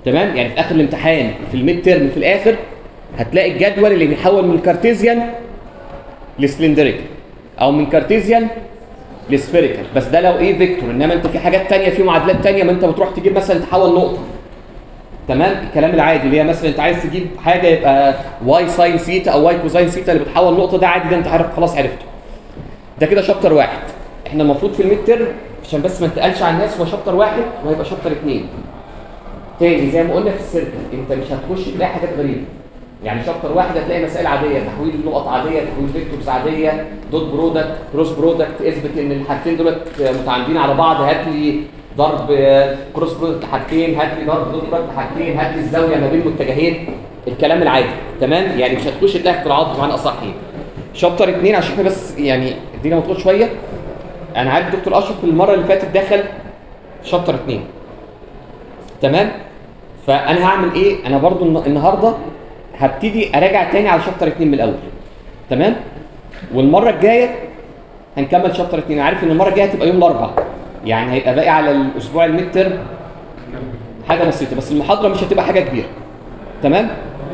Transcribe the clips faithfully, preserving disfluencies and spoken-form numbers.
تمام؟ يعني في اخر الامتحان في الميد تيرم في الاخر هتلاقي الجدول اللي بيحول من كارتيزيان لسلندريكال او من كارتيزيان لسفيريكال، بس ده لو ايه فيكتور، انما انت في حاجات ثانيه في معادلات ثانيه ما انت بتروح تجيب مثلا تحول نقطه. تمام؟ الكلام العادي اللي هي مثلا انت عايز تجيب حاجه يبقى واي ساين سيتا او واي كوزاين سيتا اللي بتحول نقطه، ده عادي، ده انت عارف خلاص عرفته. ده كده شابتر واحد. احنا المفروض في الميد تيرم عشان بس ما نتقلش على الناس هو شابتر واحد وهيبقى شابتر اثنين. تاني زي ما قلنا في السيركل انت مش هتخش تلاقي حاجات غريبه. يعني شابتر واحد هتلاقي مسائل عاديه، تحويل النقط عاديه، تحويل فيكتورز عاديه، دوت برودكت، كروس برودكت، اثبت ان الحاجتين دول متعامدين على بعض، هات لي ضرب كروس برودكت لحاجتين، هات لي ضرب دوت برودكت لحاجتين، هات لي الزاويه ما بين متجهين، الكلام العادي. تمام؟ يعني مش هتخش تلاقي اختراعات بمعنى اصح. شابتر اثنين عشان احنا بس يعني الدنيا مضغوط شويه. انا عارف دكتور اشرف المره اللي فاتت دخل شابتر اثنين. تمام؟ فانا هعمل ايه؟ انا برضو النهارده هبتدي اراجع تاني على شابتر اثنين من الاول. تمام؟ والمره الجايه هنكمل شابتر اثنين. عارف ان المره الجايه هتبقى يوم الاربعاء، يعني هيبقى باقي على الاسبوع الميد تيرم حاجه بسيطه، بس المحاضره مش هتبقى حاجه كبيره. تمام؟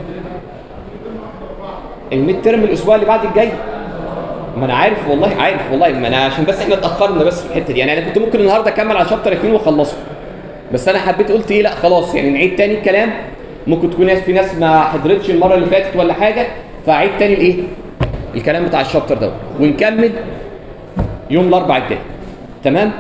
الميد تيرم الاسبوع اللي بعد الجاي. ما انا عارف والله، عارف والله، ما انا عشان بس احنا اتاخرنا بس في الحته دي. يعني انا كنت ممكن النهارده اكمل على شابتر اثنين واخلصه، بس انا حبيت قلت ايه، لا خلاص يعني نعيد تاني الكلام. ممكن تكون ناس في ناس ما حضرتش المره اللي فاتت ولا حاجه، فاعيد تاني الايه الكلام بتاع الشابتر ده ونكمل يوم الاربعاء الجاي. تمام؟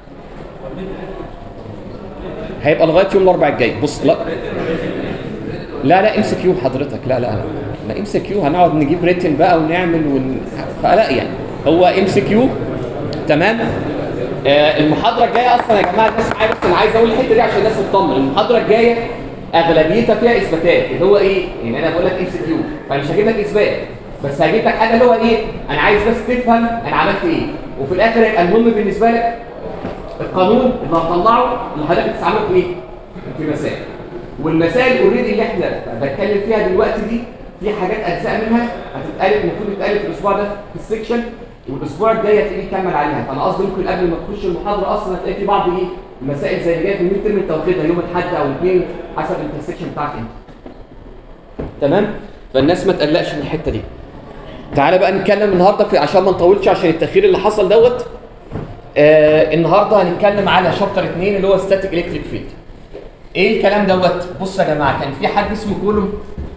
هيبقى لغايه يوم الاربعاء الجاي. بص لا لا لا ام سي كيو حضرتك، لا لا لا لا ام سي كيو هنقعد نجيب ريتن بقى ونعمل ون... فلا يعني هو ام سي كيو. تمام؟ آه المحاضره الجايه اصلا يا جماعه الناس معايا، بس انا عايز اقول الحته دي عشان الناس تطمن. المحاضره الجايه اغلبيتها فيها اثباتات، اللي هو ايه؟ يعني انا بقول لك ام سي كيو فمش هجيب لك اثبات، بس هجيب لك حاجه اللي هو ايه؟ انا عايز بس تفهم انا عملت ايه، وفي الاخر يبقى المهم بالنسبه لك القانون اللي هطلعه اللي حضرتك تستعمله في ايه؟ في مسائل. والمسائل اوريدي اللي احنا بتكلم فيها دلوقتي دي في حاجات اجزاء منها هتتقال، المفروض تتقال في الاسبوع ده في السكشن، والاسبوع الجاي هتلاقيه يكمل عليها. فانا قصدي ممكن قبل ما تخش المحاضره اصلا هتلاقي في بعض ايه؟ المسائل زي اللي جايه في الميد ترم انت واخدها يوم الاحد او الاثنين حسب انت السكشن بتاعك انت. تمام؟ فالناس ما تقلقش من الحته دي. تعالى بقى نتكلم النهارده في عشان ما نطولش عشان التاخير اللي حصل دوت. آه النهارده هنتكلم على شابتر اثنين اللي هو ستاتيك الكتريك فيلد. ايه الكلام دوت؟ بصوا يا جماعه، كان في حد اسمه كولوم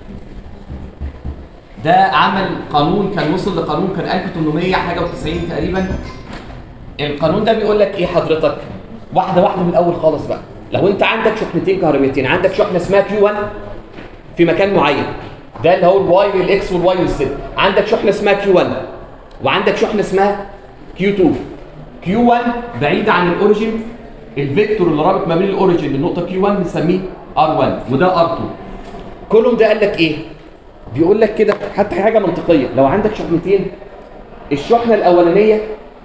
ده عمل قانون، كان وصل لقانون كان ألف وثمانمائة حاجه وتسعين تقريبا. القانون ده بيقول لك ايه حضرتك؟ واحده واحده من الاول خالص بقى. لو انت عندك شحنتين كهربيتين، عندك شحنه اسمها كيو واحد في مكان معين، ده اللي هو الواي والاكس والواي والزد. عندك شحنه اسمها كيو واحد وعندك شحنه اسمها كيو اتنين. كيو واحد بعيده عن الاوريجين، الفيكتور اللي رابط ما بين الاوريجين للنقطه كيو واحد بنسميه ار واحد وده ار اتنين. كولوم ده قال لك ايه؟ بيقول لك كده حتى حاجه منطقيه، لو عندك شحنتين الشحنه الاولانيه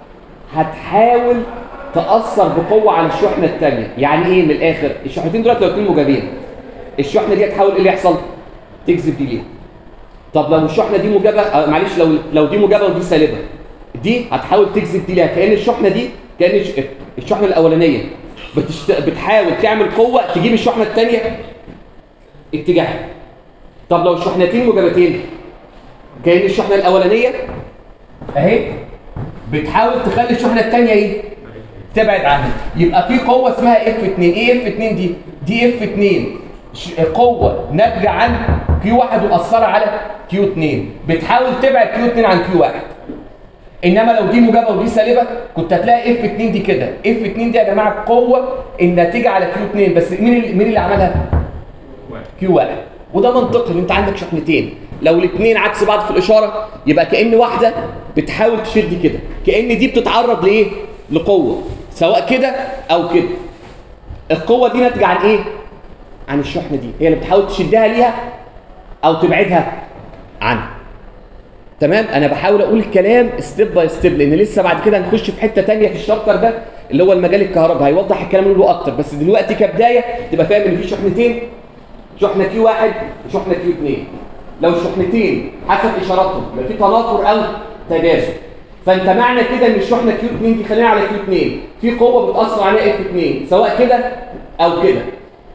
هتحاول تاثر بقوه على الشحنه الثانيه. يعني ايه من الاخر؟ الشحنتين دول لو اثنين موجبين الشحنه دي هتحاول ايه اللي يحصل؟ تجذب دي ليها. طب لو الشحنه دي موجبه آه معلش لو لو دي موجبه ودي سالبه، دي هتحاول تجذب دي ليها، كأن الشحنه دي كأن الشحنه الاولانيه بتشت... بتحاول تعمل قوه تجيب الشحنه الثانيه اتجاهها. طب لو الشحنتين موجبتين كأن الشحنه الاولانيه اهي بتحاول تخلي الشحنه الثانيه ايه؟ تبعد عنها. يبقى في قوه اسمها اف اتنين. ايه اف اتنين دي؟ دي اف اتنين قوه ناتجه عن كيو واحد ومأثره على كيو اتنين، بتحاول تبعد كيو اتنين عن كيو واحد. انما لو دي موجبه ودي سالبه كنت هتلاقي اف اتنين دي كده. اف اتنين دي يا جماعه القوه الناتجه على كيو اتنين، بس مين اللي مين اللي عملها؟ كيو واحد. وده منطقي ان انت عندك شحنتين لو الاثنين عكس بعض في الاشاره يبقى كأن واحده بتحاول تشد كده، كأن دي بتتعرض لايه؟ لقوه سواء كده او كده. القوه دي ناتجه عن ايه؟ عن الشحنه دي، هي اللي بتحاول تشدها ليها او تبعدها عنها. تمام؟ انا بحاول اقول الكلام ستيب باي ستيب لان لسه بعد كده هنخش في حته ثانيه في الشابتر ده اللي هو المجال الكهرباء هيوضح الكلام له اكتر، بس دلوقتي كبدايه تبقى فاهم ان في شحنتين، شحنه كيو واحد وشحنه كيو اتنين. لو الشحنتين حسب اشاراتهم يبقى في تنافر او تجاذب، فانت معنى كده ان الشحنه كيو اتنين دي خلينا على كيو اتنين في قوه بتاثر عليها اف اتنين سواء كده او كده.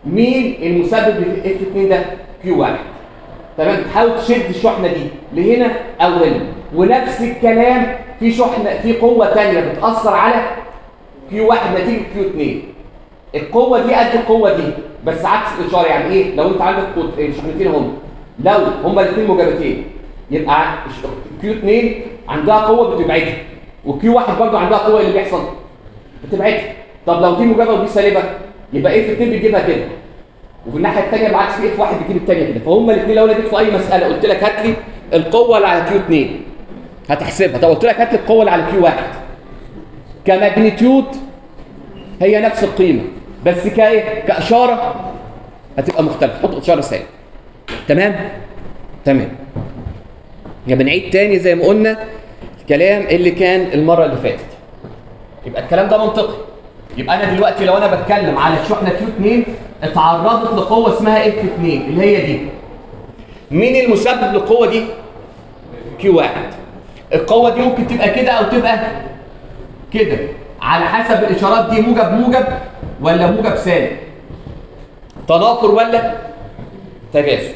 مين المسبب لاف اتنين ده؟ كيو واحد. تمام؟ تحاول تشد الشحنه دي لهنا او هنا، ونفس الكلام في شحنه في قوه ثانيه بتاثر على كيو واحد نتيجه كيو اتنين. القوه دي قد القوه دي بس عكس الاشاره. يعني ايه؟ لو انت عندك شحنتين هم، لو هما الاثنين موجبتين يبقى كيو اتنين عندها قوه بتبعدها، وكيو واحد برضه عندها قوه اللي بيحصل بتبعدها. طب لو دي موجبه ودي سالبه يبقى اف اتنين بتجيبها كده، وفي الناحيه الثانيه بالعكس في اف واحد بتجيب الثانيه كده. فهم الاثنين لو انا جيت في اي مساله قلت لك هات لي القوه اللي على كيو اتنين هتحسبها. طب قلت لك هات لي القوه اللي على كيو واحد كماجنتيود هي نفس القيمه، بس كايه؟ كاشاره هتبقى مختلفه. حط اشاره سالب. تمام؟ تمام. يبقى بنعيد تاني زي ما قلنا الكلام اللي كان المره اللي فاتت. يبقى الكلام ده منطقي. يبقى انا دلوقتي لو انا بتكلم على الشحنه كيو اتنين اتعرضت لقوه اسمها اف اتنين اللي هي دي. مين المسبب للقوه دي؟ كيو واحد. القوه دي ممكن تبقى كده او تبقى كده على حسب الاشارات دي، موجب موجب ولا موجب سالب، تنافر ولا تجاذب.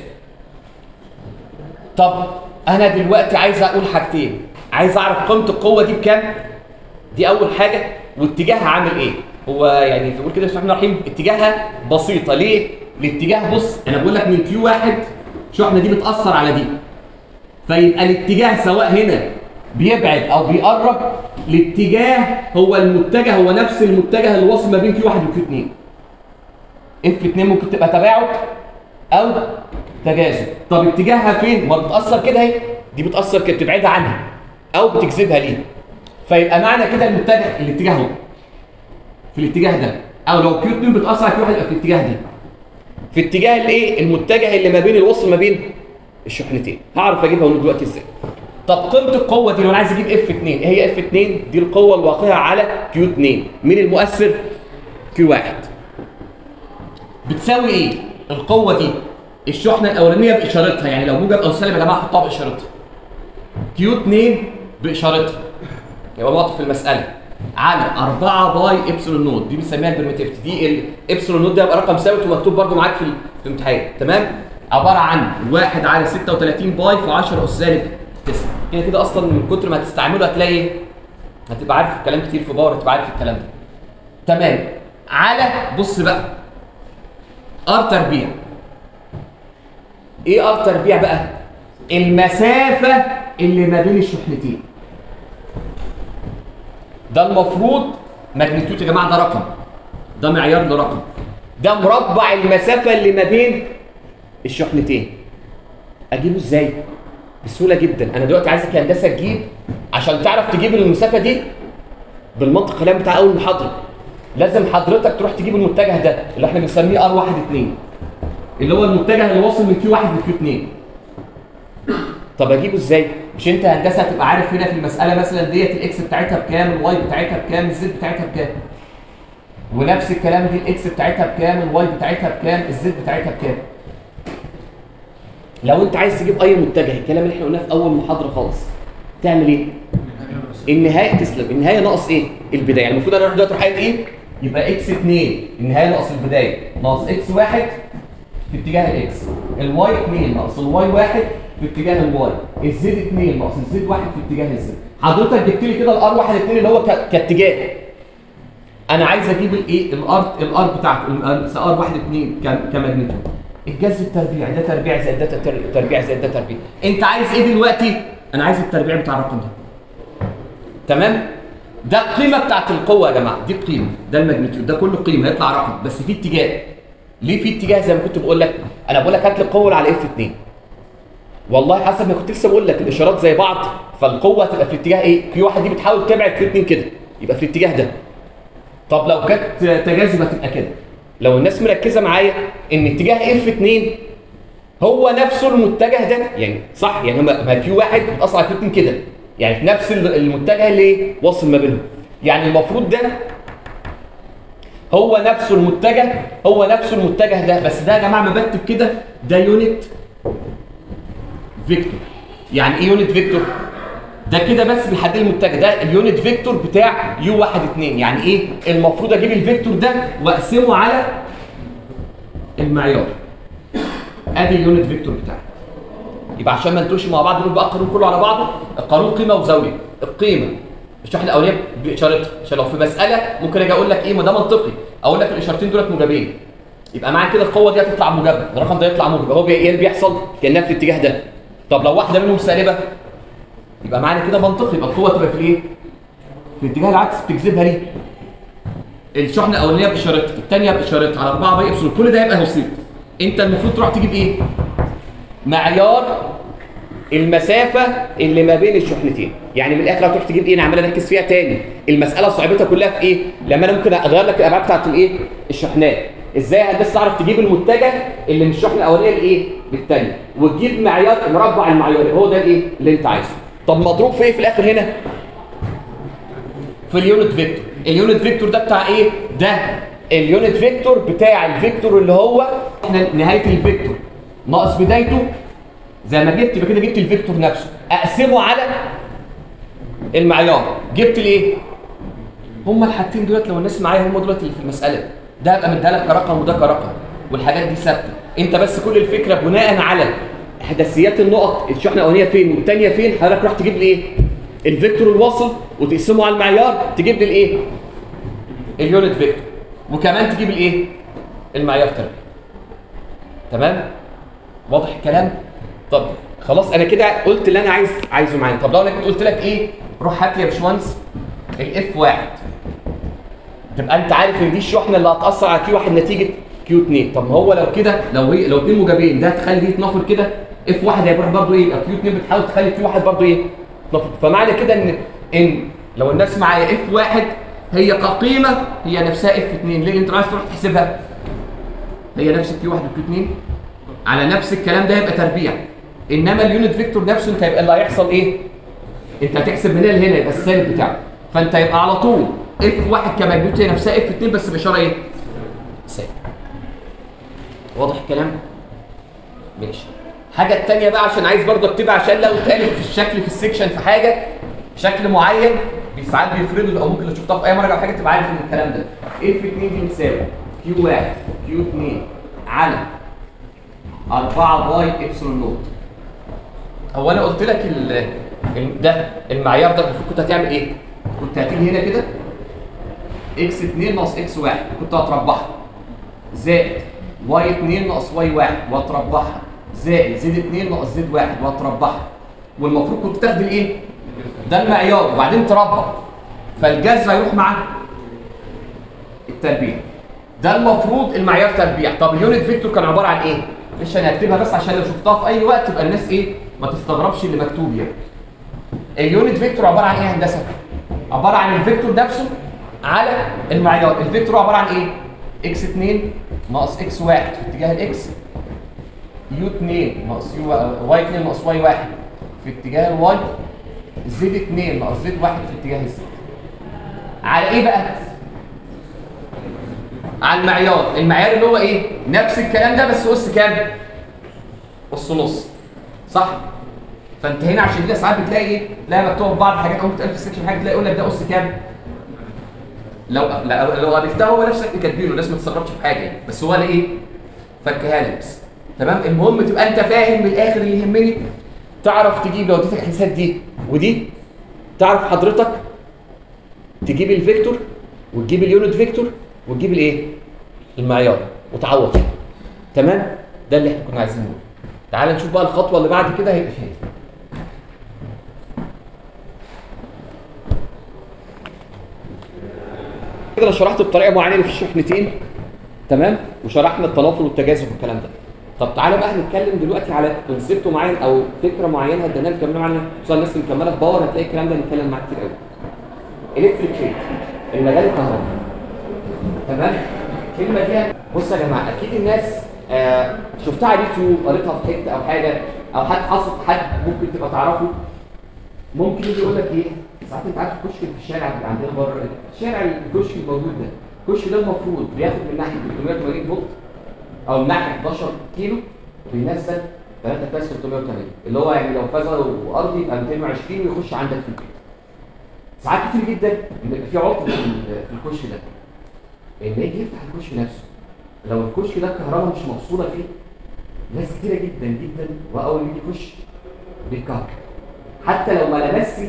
طب انا دلوقتي عايز اقول حاجتين، عايز اعرف قيمه القوه دي بكام، دي اول حاجه، واتجاهها عامل ايه. هو يعني بيقول كده بسم الله الرحمن الرحيم اتجاهها بسيطه. ليه؟ الاتجاه بص انا بقول لك من كيو واحد الشحنه دي بتاثر على دي، فيبقى الاتجاه سواء هنا بيبعد او بيقرب، الاتجاه هو المتجه، هو نفس المتجه اللي واصل ما بين كيو واحد وكيو اتنين. اف اتنين ممكن تبقى تباعد او تجاذب. طب اتجاهها فين؟ ما بتاثر كده اهي، دي بتاثر كده بتبعدها عنها او بتجذبها ليه. فيبقى معنى كده المتجه الاتجاه اهو في الاتجاه ده، او لو كيو اتنين بتاثر على كيو واحد يبقى في الاتجاه ده، في اتجاه الايه؟ المتجه اللي ما بين الوصل ما بين الشحنتين. هعرف اجيبها دلوقتي ازاي. طب قيمه القوه دي لو انا عايز اجيب اف اتنين، ايه هي اف اتنين؟ دي القوه الواقعه على كيو اتنين. مين المؤثر؟ كيو واحد. بتساوي ايه القوه دي؟ الشحنه الاولانيه باشارتها، يعني لو موجب او سالب يا جماعه حطها باشارتها. كيو اتنين باشارتها يبقى معطف في المساله على أربعة باي ابسلون نوت، دي بنسميها البرميتيفيتي. دي الابسلون نوت ده يبقى رقم ثابت ومكتوب برده معاك في الامتحان. تمام؟ عباره عن واحد على ستة وتلاتين باي في عشرة اس سالب تسعة. كده كده اصلا من كتر ما هتستعمله هتلاقي ايه؟ هتبقى عارف الكلام كتير في باور، هتبقى عارف الكلام ده. تمام. على بص بقى ار تربيع. ايه ار تربيع بقى؟ المسافه اللي ما بين الشحنتين. ده المفروض ماجنتيود يا جماعه، ده رقم، ده معيار لرقم، ده مربع المسافه اللي ما بين الشحنتين. اجيبه ازاي؟ بسهوله جدا. انا دلوقتي عايزك يا هندسه تجيب، عشان تعرف تجيب المسافه دي بالمنطق الكلام بتاع اول محاضره، لازم حضرتك تروح تجيب المتجه ده اللي احنا بنسميه ار واحد اتنين، اللي هو المتجه اللي واصل من كيو واحد لكيو اتنين. طب اجيبه ازاي؟ مش انت هندسه هتبقى عارف هنا في المساله مثلا ديت الاكس بتاعتها بكام، الواي بتاعتها بكام، الزد بتاعتها بكام، ونفس الكلام دي الاكس بتاعتها بكام، الواي بتاعتها بكام، الزد بتاعتها بكام. لو انت عايز تجيب اي متجه، الكلام اللي احنا قلناه في اول محاضره خالص، تعمل ايه؟ النهايه تسلم. النهايه ناقص ايه؟ البدايه. يعني المفروض انا اروح دلوقتي اروح ايه؟ يبقى اكس اتنين النهايه ناقص البدايه ناقص اكس واحد في اتجاه الاكس، الواي اتنين ناقص الواي واحد في اتجاه الواي، الزد اتنين ناقص الزد واحد في اتجاه الزد. حضرتك جبت لي كده الار واحد اتنين اللي هو كاتجاه. انا عايز اجيب الايه؟ الار الار بتاعته ار واحد اتنين كماجنتيود. الجذر التربيع ده تربيع زائد ده تربيع زائد ده تربيع. انت عايز ايه دلوقتي؟ انا عايز التربيع بتاع الرقم ده. تمام؟ ده القيمه بتاعت القوه يا جماعه، دي القيمه، ده الماجنتيود، ده كله قيمه هيطلع رقم بس في اتجاه. ليه في اتجاه؟ زي ما كنت بقول لك، انا بقول لك هات لي القوه على اف اتنين. والله حسب ما كنت لسه بقول لك الاشارات زي بعض، فالقوه هتبقى في اتجاه ايه؟ كيو واحد دي بتحاول تبعد كيو اتنين كده، يبقى في الاتجاه ده. طب لو كانت تجاذب هتبقى كده. لو الناس مركزه معايا ان اتجاه اف اتنين هو نفسه المتجه ده، يعني صح؟ يعني ما كيو واحد بتاثر على كيو اتنين كده، يعني في نفس المتجه اللي واصل ما بينهم. يعني المفروض ده هو نفسه المتجه، هو نفسه المتجه ده، بس ده يا جماعه ما بكتب كده ده يونت فيكتور. يعني ايه يونت فيكتور؟ ده كده بس بيحدد المتجه، ده اليونت فيكتور بتاع يو واحد اتنين. يعني ايه؟ المفروض اجيب الفيكتور ده واقسمه على المعيار. ادي اليونت فيكتور بتاعك. يبقى عشان ما نتوش مع بعض نقول بقى القانون كله على بعضه، القانون قيمه وزاويه. القيمه الشحنه الاوليه باشارتها، عشان لو في مساله ممكن اجي اقول لك ايه، ما ده منطقي اقول لك الاشارتين دولت موجبين، يبقى معنى كده القوه دي هتطلع موجبه، الرقم ده يطلع موجب. هو ايه اللي بيحصل؟ كانها في الاتجاه ده. طب لو واحده منهم سالبه يبقى معنى كده منطقي، يبقى القوه تبقى في الايه؟ في الاتجاه العكس، بتجذبها ليه؟ الشحنه الاولانيه باشارتها، الثانيه باشارتها على أربعة باي ابسلون، كل ده يبقى بسيط. انت المفروض تروح تجيب ايه؟ معيار المسافه اللي ما بين الشحنتين. يعني من الاخر هتروح تجيب ايه؟ انا عمال اركز فيها تاني، المساله صعوبتها كلها في ايه؟ لما انا ممكن اغير لك الابعاد بتاعت الايه؟ الشحنات. ازاي هندسه تعرف تجيب المتجه اللي من الشحنه الاولانيه لايه؟ للثانيه، وتجيب معيار مربع المعيار هو ده الايه؟ اللي انت عايزه. طب مضروب في ايه في الاخر هنا؟ في اليونت فيكتور. اليونت فيكتور ده بتاع ايه؟ ده اليونت فيكتور بتاع الفيكتور اللي هو احنا نهايه الفيكتور ناقص بدايته. زي ما جبت يبقى كده جبت الفيكتور نفسه، اقسمه على المعيار، جبت الايه؟ هما الحاجتين دولت لو الناس معايا هما دولت اللي في المساله، ده هبقى مديها لك كرقم وده كرقم، والحاجات دي ثابته. انت بس كل الفكره بناء على احداثيات النقط، الشحنه الاولانيه فين والثانيه فين، حضرتك راح تجيب لي ايه؟ الفيكتور الواصل وتقسمه على المعيار تجيب لي الايه؟ اليونت فيكتور، وكمان تجيب الايه؟ المعيار تاني. تمام؟ واضح الكلام؟ طب خلاص انا كده قلت اللي انا عايز عايزه معايا. طب لو انا كنت قلت لك ايه؟ روح هات لي يا باشمهندس الاف واحد، تبقى انت عارف ان دي الشحنه اللي هتاثر على كيو واحد نتيجه كيو اتنين. طب ما هو لو كده، لو هي لو اتنين موجبين ده هتخلي دي تنفر كده، اف واحد هيروح برضه ايه؟ يبقى كيو اتنين بتحاول تخلي كيو واحد برضه ايه؟ تنفر. فمعنى كده ان ان لو الناس معايا اف واحد هي كقيمه هي نفسها اف اتنين، ليه؟ انت عايز تروح تحسبها هي نفس كيو واحد وكيو اتنين على نفس الكلام ده، يبقى تربيع. انما اليونت فيكتور نفسه انت هيبقى اللي هيحصل ايه؟ انت هتحسب من هنا لهنا يبقى السالب بتاعه، فانت يبقى على طول اف واحد كمجهود هي نفسها اف اتنين بس باشاره ايه؟ سالب. واضح الكلام؟ ماشي. الحاجه الثانيه بقى عشان عايز برضه اكتبها، عشان لو اتقالت في الشكل في السكشن في حاجه بشكل معين ساعات بيفرضوا، او ممكن لو شفتها في اي مره او حاجه تبقى عارف ان الكلام ده اف اتنين دي بتساوي كيو واحد كيو اتنين على أربعة باي ابسلون نوت. هو انا قلت لك ال ال ده المعيار ده المفروض كنت هتعمل ايه؟ كنت هتيجي هنا كده اكس اتنين ناقص اكس واحد كنت هتربحها، زائد واي اتنين ناقص واي واحد وهتربحها، زائد زد اتنين ناقص زد واحد وهتربحها. والمفروض كنت تاخد الايه؟ ده المعيار وبعدين تربح، فالجذر هيروح مع التربيع. ده المفروض المعيار تربيع. طب اليونت فيكتور كان عباره عن ايه؟ مش انا هكتبها بس عشان لو شفتها في اي وقت تبقى الناس ايه؟ ما تستغربش اللي مكتوب يعني. اليونت فيكتور عباره عن ايه يا هندسه؟ عباره عن الفيكتور نفسه على المعيار. الفيكتور عباره عن ايه؟ اكس اتنين ناقص اكس واحد في اتجاه الاكس، يو اتنين ناقص يو واي اتنين ناقص واي واحد في اتجاه الواي، زد اتنين ناقص زد واحد في اتجاه الزد. على ايه بقى؟ على المعيار. المعيار اللي هو ايه؟ نفس الكلام ده بس اس كام؟ اس نص. صح؟ فانت هنا عشان كده ساعات بتلاقي ايه؟ تلاقي مكتوب في بعض الحاجات او بتقال في السكشن حاجه تلاقي يقول لك ده اس كام؟ لو لو قابلتها هو نفسك اللي كاتبينه، الناس ما تستغربش في حاجه يعني، بس هو انا ايه؟ فكها لك بس. تمام؟ المهم تبقى انت فاهم من الاخر اللي يهمني، تعرف تجيب لو اديتك الحساب دي ودي، تعرف حضرتك تجيب الفيكتور وتجيب اليونت فيكتور وتجيب الايه؟ المعيار وتعوض. تمام؟ ده اللي احنا كنا عايزين نقوله. تعال نشوف بقى الخطوه اللي بعد كده هيبقى فين. كده انا شرحت بطريقه معينه في الشحنتين، تمام؟ وشرحنا التنافر والتجاذب والكلام ده. طب تعالى بقى هنتكلم دلوقتي على كونسيبت معين او فكره معينه هديناها نكملها معانا، خصوصا الناس اللي مكمله في باور هتلاقي الكلام ده هنتكلم معاه كتير قوي. الكتريك فيلد، المجال الكهربائي. تمام؟ الكلمه دي بص يا جماعه اكيد الناس آه شفتها على اليوتيوب، قريتها في حته او حاجه، او حد حصل حد ممكن تبقى تعرفه. ممكن يجي يقول لك ايه؟ ساعات انت عارف الكشك في الشارع اللي عندنا بره، الشارع الكشك الموجود ده، الكشك ده المفروض بياخد من ناحيه تلتمية وتمانين فولت او من ناحيه حداشر كيلو وبينزل تلاتة فاز تلتمية وتمانين، اللي هو يعني لو فازه وارضي يبقى ميتين وعشرين ويخش عندك في البيت. ساعات كتير جدا بيبقى في عطل في الكشك ده، لما يجي يفتح الكشك نفسه لو الكشك ده الكهرباء مش موصوله فيه، ناس كتيره جدا جدا واول ما يجي يخش بيتكهرب، حتى لو ما لمسش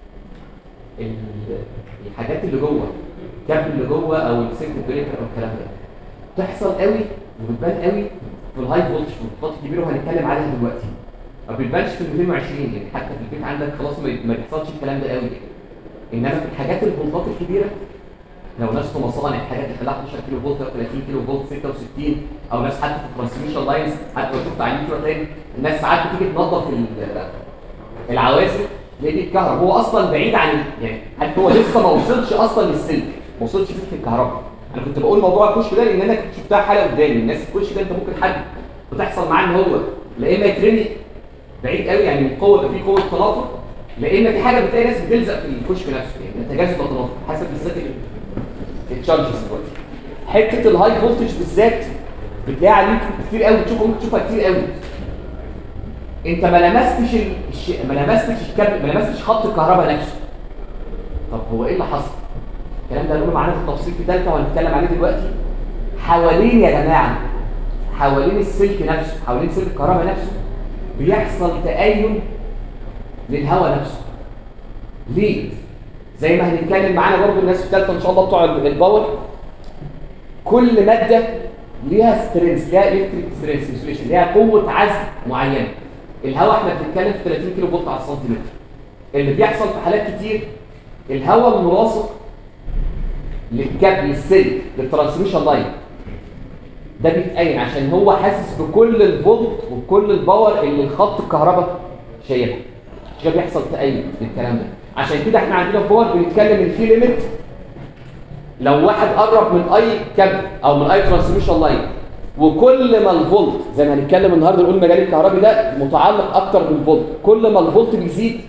الحاجات اللي جوه، الكابل اللي جوه او السلك بريكر او الكلام ده. تحصل قوي وبتبان قوي في الهاي فولتج في الخطوط الكبيره وهنتكلم عليها دلوقتي. ما بتبانش في مئتين وعشرين، يعني حتى في البيت عندك خلاص ما بيحصلش الكلام ده قوي يعني. انما في الحاجات الفولتات الكبيره، لو ناس في مصانع الحاجات اللي خلاها احد عشر كيلو فولت او ثلاثين كيلو فولت ستة وستين، او ناس حتى في الترانسميشن لاينز، حتى لو شفت على اليوتيوب تاني الناس ساعات بتيجي تنظف العوازل تلاقيه بيتكهرب، هو اصلا بعيد عن يعني حتى هو لسه ما وصلش اصلا للسلك، ما وصلش فكره الكهرباء. انا كنت بقول موضوع الكشك ده لان انا كنت شفتها حاله قدامي، الناس الكشك ده انت ممكن حد بتحصل معاه ان هو لا اما يترمي بعيد قوي يعني من قوه، في قوه تنافر، لا اما في حاجه بتلاقي ناس بتلزق في الكشك نفسه، يعني تجاذب وتنافر حسب بالذات التشارجز دلوقتي. حته الهاي فولتج بالذات بتلاقي عليه كتير قوي، تشوفها ممكن تشوفها كتير قوي. انت ما لمستش الش... ما لمستش الكابل، ما لمستش خط الكهرباء نفسه. طب هو ايه اللي حصل؟ الكلام ده هنقوله معانا في التفصيل في ثالثه وهنتكلم عليه دلوقتي. حوالين يا جماعه، حوالين السلك نفسه، حوالين سلك الكهرباء نفسه بيحصل تأين للهواء نفسه. ليه؟ زي ما هنتكلم معانا برضه الناس في الثالثه ان شاء الله بتوع الباور، كل ماده ليها سترينث، ليها الكتريك سترينث انسوليشن، ليها قوه عزل معينه. الهواء احنا بنتكلم في ثلاثين كيلو فولت على السنتيمتر. اللي بيحصل في حالات كتير الهواء الملاصق للكابل السلك للترانسميشن لاين ده بيتأين عشان هو حاسس بكل الفولت وبكل الباور اللي الخط الكهرباء شايلها. مش بيحصل تأين للكلام ده. عشان كده احنا عندنا في باور بنتكلم ان في ليميت، لو واحد قرب من اي كابل او من اي ترانسميشن لاين وكل ما الفولت زي ما هنتكلم النهارده نقول المجال الكهربي ده متعلق اكتر بالفولت، كل ما الفولت بيزيد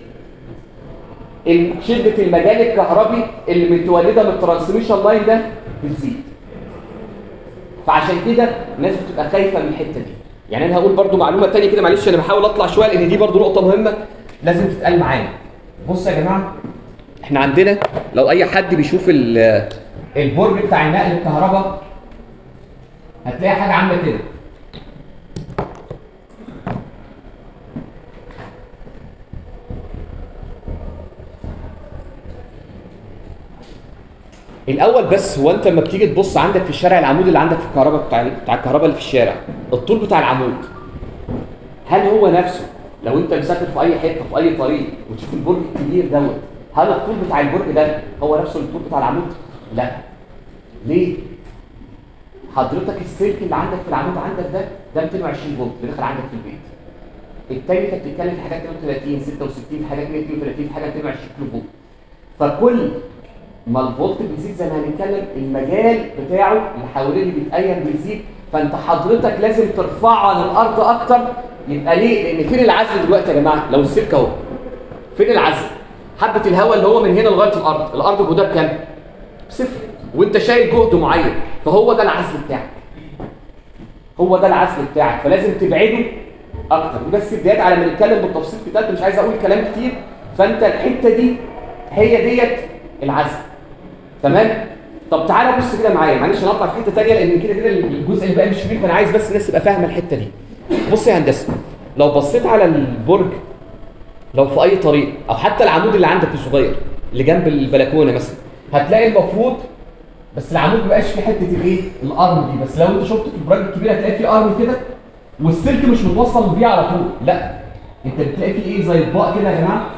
شده المجال الكهربي اللي متولده من الترانسميشن لاين ده بتزيد. فعشان كده الناس بتبقى خايفه من الحته دي. يعني انا هقول برضو معلومه ثانيه كده، معلش انا بحاول اطلع شويه لان دي برضو نقطه مهمه لازم تتقال معانا. بصوا يا جماعه، احنا عندنا لو اي حد بيشوف البرج بتاع نقل الكهرباء هتلاقي حاجه عامله كده. الاول بس هو انت لما بتيجي تبص عندك في الشارع العمود اللي عندك في الكهرباء بتاع بتاع الكهرباء اللي في الشارع، الطول بتاع العمود هل هو نفسه لو انت مسافر في اي حته في اي طريق وتشوف البرج الكبير دوت، هل الطول بتاع البرج ده هو نفسه الطول بتاع العمود؟ لا. ليه؟ حضرتك السلك اللي عندك في العمود عندك ده ده مئتين وعشرين فولت اللي داخل عندك في البيت. التاني انت بتتكلم في حاجات اثنين وثلاثين ستة وستين، في حاجات مئة واثنين وثلاثين، في حاجات مئتين وعشرين كيلو فولت. فكل ما الفولت بيزيد زي ما هنتكلم المجال بتاعه اللي حواليه بيتأين بيزيد، فانت حضرتك لازم ترفعه عن الارض اكتر. يبقى ليه؟ لان فين العزل دلوقتي يا جماعه؟ لو السلك اهو فين العزل؟ حبه الهواء اللي هو من هنا لغايه الارض، الارض جهدها بكام؟ صفر، وانت شايل جهد معين، فهو ده العزل بتاعك. هو ده العزل بتاعك، فلازم تبعده اكتر. بس بدايات على ما نتكلم بالتفصيل في ده مش عايز اقول كلام كتير، فانت الحته دي هي ديت العزل. تمام؟ طب تعالى بص كده معايا، معلش هنطلع في حته ثانيه لان كده كده الجزء اللي بقى مش كبير، فانا عايز بس الناس تبقى فاهمه الحته دي. بص يا هندسه، لو بصيت على البرج لو في اي طريق او حتى العمود اللي عندك الصغير اللي جنب البلكونه مثلا، هتلاقي المفروض بس العمود ما بيبقاش في حته الايه؟ الارم دي، بس لو انت شفت في البراج الكبير هتلاقي في ارم كده والسلك مش متوصل بيه على طول، لا انت بتلاقي في ايه زي اطباق كده يا جماعه،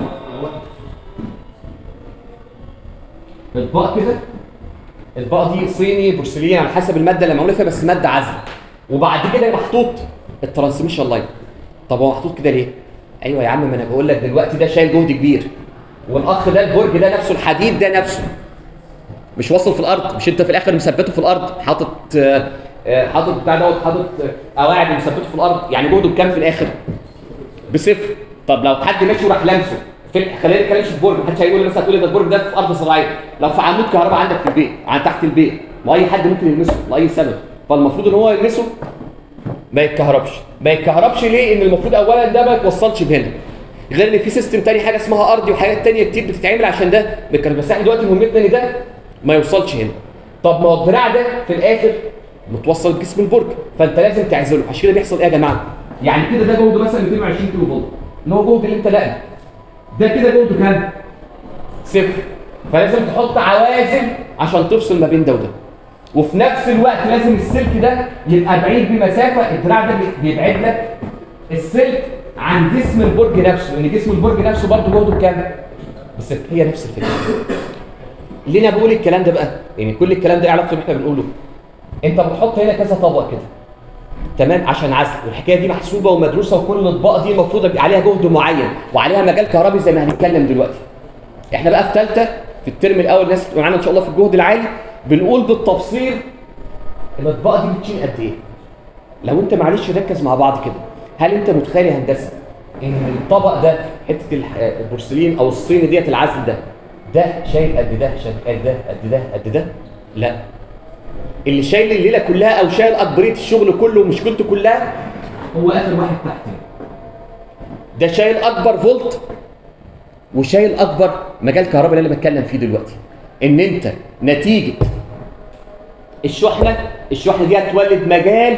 اطباق كده. الاطباق دي صيني بورسلين على حسب الماده اللي معموله فيها، بس ماده عزل. وبعد كده محطوط الترانسميشن لاين. طب هو محطوط كده ليه؟ ايوه يا عم، ما انا بقول لك دلوقتي ده شايل جهد كبير، والاخ ده البرج ده نفسه الحديد ده نفسه مش واصل في الارض، مش انت في الاخر مثبته في الارض، حاطط حاطط بتاع دوت، حاطط قواعد مثبته في الارض، يعني جهده بكام في الاخر؟ بصفر. طب لو حد ماشي وراح لامسه، خلينا نتكلمش في برج، محدش هيقول لي مثلا تقول لي ده البرج ده في ارض زراعيه، لو في عمود كهرباء عندك في البيت عن تحت البيت، ما اي حد ممكن يلمسه لاي سبب، فالمفروض ان هو يلمسه ما يتكهربش. ما يتكهربش ليه؟ ان المفروض اولا ده ما يتوصلش بهنا، غير ان في سيستم تاني حاجه اسمها ارضي وحاجات تانيه كتير بتتعمل عشان ده بس احنا دلوقتي مهمتنا ان ده ما يوصلش هنا. طب ما هو الدراع ده في الاخر متوصل بجسم البرج، فانت لازم تعزله. عشان كده بيحصل ايه يا جماعه؟ يعني كده ده جهده مثلا مئتين وعشرين كيلو فولت، اللي هو جهد اللي انت لاقيه. ده كده جهده كام؟ صفر. فلازم تحط عوازل عشان تفصل ما بين ده وده. وفي نفس الوقت لازم السلك ده يبقى بعيد بمسافه، الدراع ده بيبعد لك السلك عن جسم البرج نفسه، لان جسم البرج نفسه برضه جهده بكام؟ بصفر. هي نفس الفكره. ليه انا بقول الكلام ده بقى؟ يعني كل الكلام ده ايه علاقته باللي احنا بنقوله؟ انت بتحط هنا كذا طبق كده، تمام، عشان عزل، والحكايه دي محسوبه ومدروسه، وكل الاطباق دي المفروض يبقى عليها جهد معين وعليها مجال كهربي زي ما هنتكلم دلوقتي. احنا بقى في ثالثه في الترم الاول، الناس اللي معانا ان شاء الله في الجهد العالي، بنقول بالتفصيل الاطباق دي بتشيل قد ايه. لو انت معلش ركز مع بعض كده، هل انت متخيل يا هندسه ان الطبق ده حته البورسلين او الصيني ديت العزل ده ده شايل قد ده، شايل قد ده قد ده قد ده؟ لا، اللي شايل الليله كلها او شايل اكبريه الشغل كله ومشكلته كلها هو اخر واحد تحت. ده شايل اكبر فولت وشايل اكبر مجال كهرباء اللي انا بتكلم فيه دلوقتي. ان انت نتيجه الشحنه الشحنه دي هتولد مجال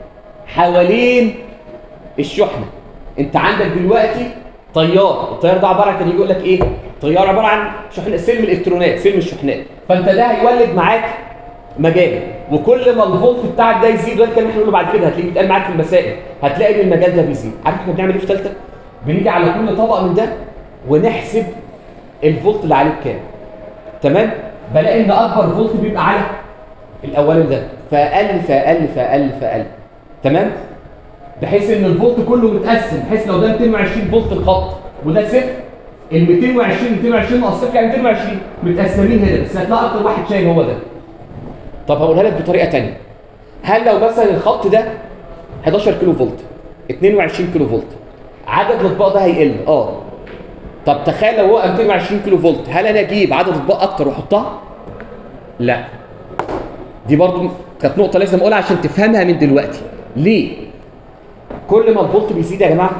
حوالين الشحنه. انت عندك دلوقتي تيار، التيار ده عباره عن، كان يقول لك ايه؟ تيار عباره عن شحنه، سلم الالكترونات، سلم الشحنات. فانت ده هيولد معاك مجال، وكل ما الفولت بتاعك ده يزيد، وده الكلام اللي هنقوله بعد كده هتلاقيه بيتقال معاك في المسائل، هتلاقي ان المجال ده بيزيد. عارف احنا بنعمل ايه في ثالثه؟ بنيجي على كل طبق من ده ونحسب الفولت اللي عليه بكام. تمام؟ بلاقي ان اكبر فولت بيبقى على الاولاني ده، فاقل فاقل فاقل فاقل. تمام؟ بحيث ان الفولت كله متقسم، بحيث لو ده مئتين وعشرين فولت الخط وده صفر، ال مئتين وعشرين مئتين وعشرين ناقص صفر يعني مئتين وعشرين متقسمين هنا، بس هتلاقي اكتر واحد شايل هو ده. طب هقولها لك بطريقه ثانيه. هل لو مثلا الخط ده حداشر كيلو فولت، اثنين وعشرين كيلو فولت، عدد الاطباق ده هيقل. اه طب تخيل لو هو مئتين وعشرين كيلو فولت، هل انا اجيب عدد اطباق اكتر واحطها؟ لا. دي برضو كانت نقطه لازم اقولها عشان تفهمها من دلوقتي. ليه؟ كل ما الفولت بيزيد يا جماعه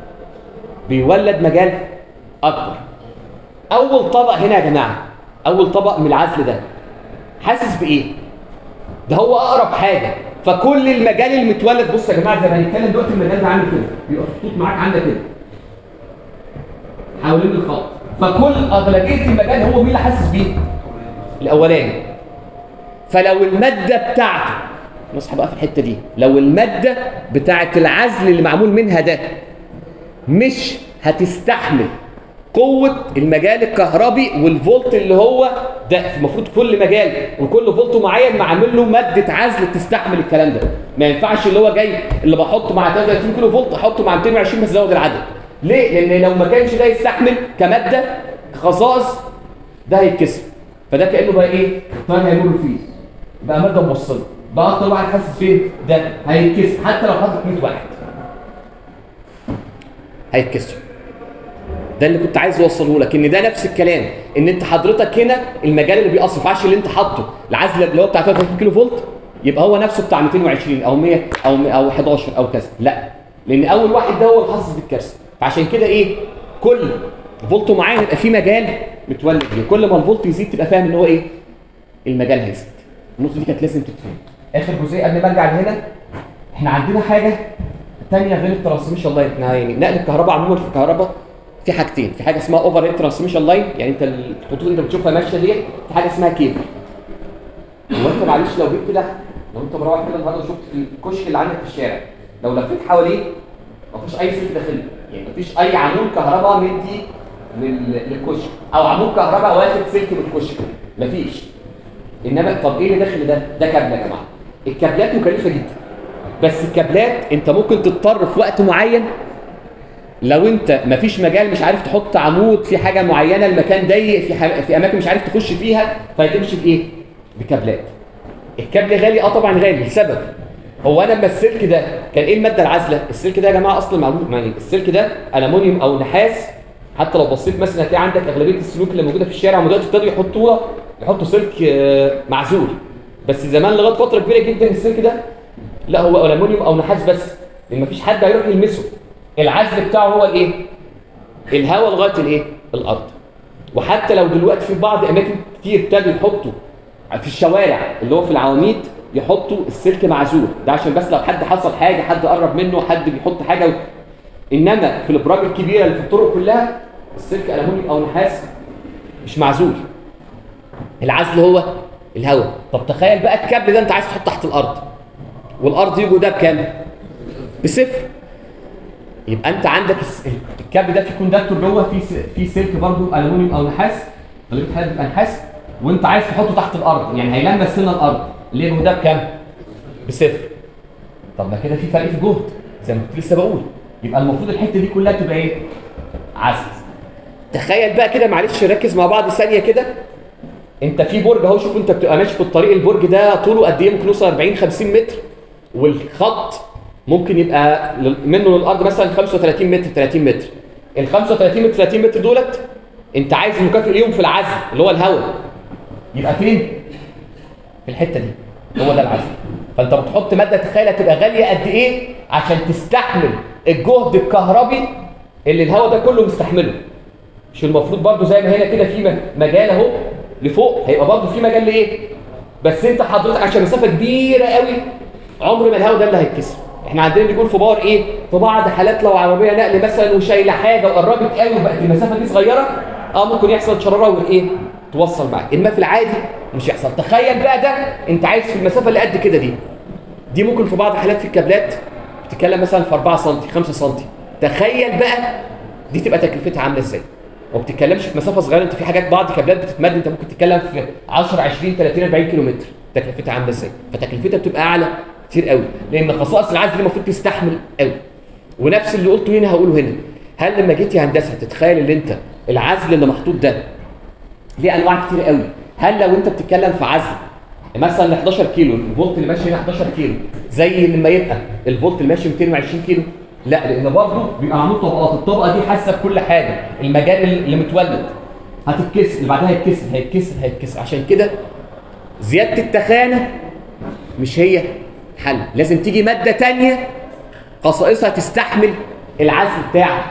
بيولد مجال اكبر. اول طبق هنا يا جماعه، اول طبق من العزل ده حاسس بايه؟ ده هو اقرب حاجه، فكل المجال المتولد، بص يا جماعه زي ما هنتكلم دلوقتي، المجال ده عامل كده، بيبقى خطوط معاك عندك كده حوالين الخط، فكل اغلبيه المجال هو مين اللي حاسس بيه؟ الاولاني. فلو الماده بتاعته، نصحى بقى في الحته دي، لو الماده بتاعه العزل اللي معمول منها ده مش هتستحمل قوه المجال الكهربي والفولت اللي هو ده، المفروض كل مجال وكل فولت معين معمول له ماده عزل تستحمل الكلام ده. ما ينفعش اللي هو جاي اللي بحطه مع ثلاثة وثلاثين كيلو فولت احطه مع مئتين وعشرين بس ازود العدد. ليه؟ لان لو ما كانش ده يستحمل كماده خصائص ده هيتكسر. فده كانه بقى ايه؟ الطيار هيمر فيه، بقى ماده موصله، بقى اكتر واحد حاسس فين؟ ده هيتكسر، حتى لو حطت مئة واحد هيتكسر. ده اللي كنت عايز اوصله لك، ان ده نفس الكلام، ان انت حضرتك هنا المجال اللي بيأثر، ما ينفعش اللي انت حاطه العزل اللي هو بتاع ثلاثة وثلاثين كيلو فولت يبقى هو نفسه بتاع مئتين وعشرين او مئة او او حداشر او كذا، لا، لان اول واحد ده هو اللي حاسس بالكارثه. فعشان كده ايه؟ كل فولت معين يبقى فيه مجال متولد بيه، كل ما الفولت يزيد تبقى فاهم ان هو ايه؟ المجال هيزيد. النقطه دي كانت لازم تتفهم. اخر جزئيه قبل ما ارجع لهنا، احنا عندنا حاجه ثانيه غير الترانسميشن لاين. احنا يعني نقل الكهرباء عموما في الكهرباء في حاجتين، في حاجه اسمها اوفر هيد ترانسميشن لاين، يعني انت الخطوط اللي انت بتشوفها ماشيه ديت، في حاجه اسمها كيبل. هو انت معلش لو جيت كده، لو انت مروح كده النهارده شفت في الكشك اللي عندك في الشارع، لو لفيت حواليه مفيش اي سلك داخلي، يعني مفيش اي عمود كهرباء مدي للكشك او عمود كهرباء واخد سلك من الكشك، مفيش. انما طب ايه اللي داخل ده؟ ده كابل يا جماعه. الكابلات مكلفه جدا، بس الكابلات انت ممكن تضطر في وقت معين لو انت مفيش مجال، مش عارف تحط عمود في حاجه معينه، المكان ضيق في ح... في اماكن مش عارف تخش فيها، فهتمشي بايه؟ بكابلات. الكابل غالي، اه طبعا غالي لسبب. هو انا لما السلك ده كان ايه الماده العازله؟ السلك ده يا جماعه اصلا معمول، يعني السلك ده الومنيوم او نحاس. حتى لو بصيت مثلا هتلاقي عندك اغلبيه السلوك اللي موجوده في الشارع دلوقتي ابتدوا يحطوها يحطوا سلك معزول. بس زمان لغايه فتره كبيره جدا السلك ده لا هو الومنيوم او نحاس بس، لان مفيش حد هيروح يلمسه. العزل بتاعه هو الايه؟ الهواء لغايه الايه؟ الارض. وحتى لو دلوقتي في بعض اماكن كتير ابتدوا يحطوا في الشوارع اللي هو في العواميد يحطوا السلك معزول، ده عشان بس لو حد حصل حاجه، حد قرب منه، حد بيحط حاجه و... انما في الابراج الكبيره اللي في الطرق كلها السلك الومنيوم او نحاس مش معزول. العزل هو الهواء. طب تخيل بقى الكابل ده انت عايز تحطه تحت الارض، والارض يجوا ده بكام؟ بصفر. يبقى انت عندك الكابل ده فيه كوندكتور جوه، فيه فيه سلك برضه الومنيوم او نحاس، طريقه حد بيبقى نحاس، وانت عايز تحطه تحت الارض، يعني هيلمس سن الارض، اللي يجوا ده بكام؟ بصفر. طب ما كده في فرق في جهد زي ما كنت لسه بقول. يبقى المفروض الحته دي كلها تبقى ايه؟ عزل. تخيل بقى كده، معلش ركز مع بعض ثانيه كده. انت في برج اهو، شوف انت بتبقى ماشي في الطريق، البرج ده طوله قد ايه؟ ممكن يوصل أربعين خمسين متر، والخط ممكن يبقى منه للارض مثلا خمسة وثلاثين متر ثلاثين متر. ال خمسة وثلاثين متر ثلاثين متر دولت انت عايز المكافئ ليهم في العزل اللي هو الهواء، يبقى فين؟ في الحته دي، هو ده العزل. فانت بتحط ماده تخيل هتبقى غاليه قد ايه عشان تستحمل الجهد الكهربي اللي الهواء ده كله مستحمله. مش المفروض برضو زي ما هنا كده في مجال اهو لفوق، هيبقى برضو في مجال لايه؟ بس انت حضرتك عشان مسافه كبيره قوي عمر ما الهواء ده اللي هيتكسر. احنا عندنا بيقول في باور ايه؟ في بعض حالات لو عربيه نقل مثلا وشايله حاجه وقربت قوي وبقت المسافه دي صغيره، اه ممكن يحصل شراره وايه؟ توصل معاك. انما في العادي مش يحصل. تخيل بقى ده انت عايز في المسافه اللي قد كده دي. دي ممكن في بعض الحالات في الكابلات بتتكلم مثلا في أربعة سم خمسة سم. تخيل بقى دي تبقى تكلفتها عامله ازاي؟ وما بتتكلمش في مسافه صغيره، انت في حاجات بعض كابلات بتتمد انت ممكن تتكلم في عشرة عشرين ثلاثين أربعين كيلو متر، تكلفتها عامله ازاي؟ فتكلفتها بتبقى اعلى كتير قوي، لان خصائص العزل دي المفروض تستحمل قوي. ونفس اللي قلته هنا هقوله هنا. هل لما جيت يا هندسه تتخيل ان انت العزل اللي محطوط ده ليه انواع كتير قوي؟ هل لو انت بتتكلم في عزل مثلا حداشر كيلو، الفولت اللي ماشي هنا حداشر كيلو، زي لما يبقى الفولت اللي ماشي مئتين وعشرين كيلو؟ لا، لان برضه بيبقى معمول طبقات، الطبقه دي حاسه بكل حاجه، المجال اللي متولد هتتكسر، اللي بعدها هيتكسر هيتكسر هيتكسر. عشان كده زياده التخانه مش هي حل، لازم تيجي ماده ثانيه خصائصها تستحمل العزل بتاع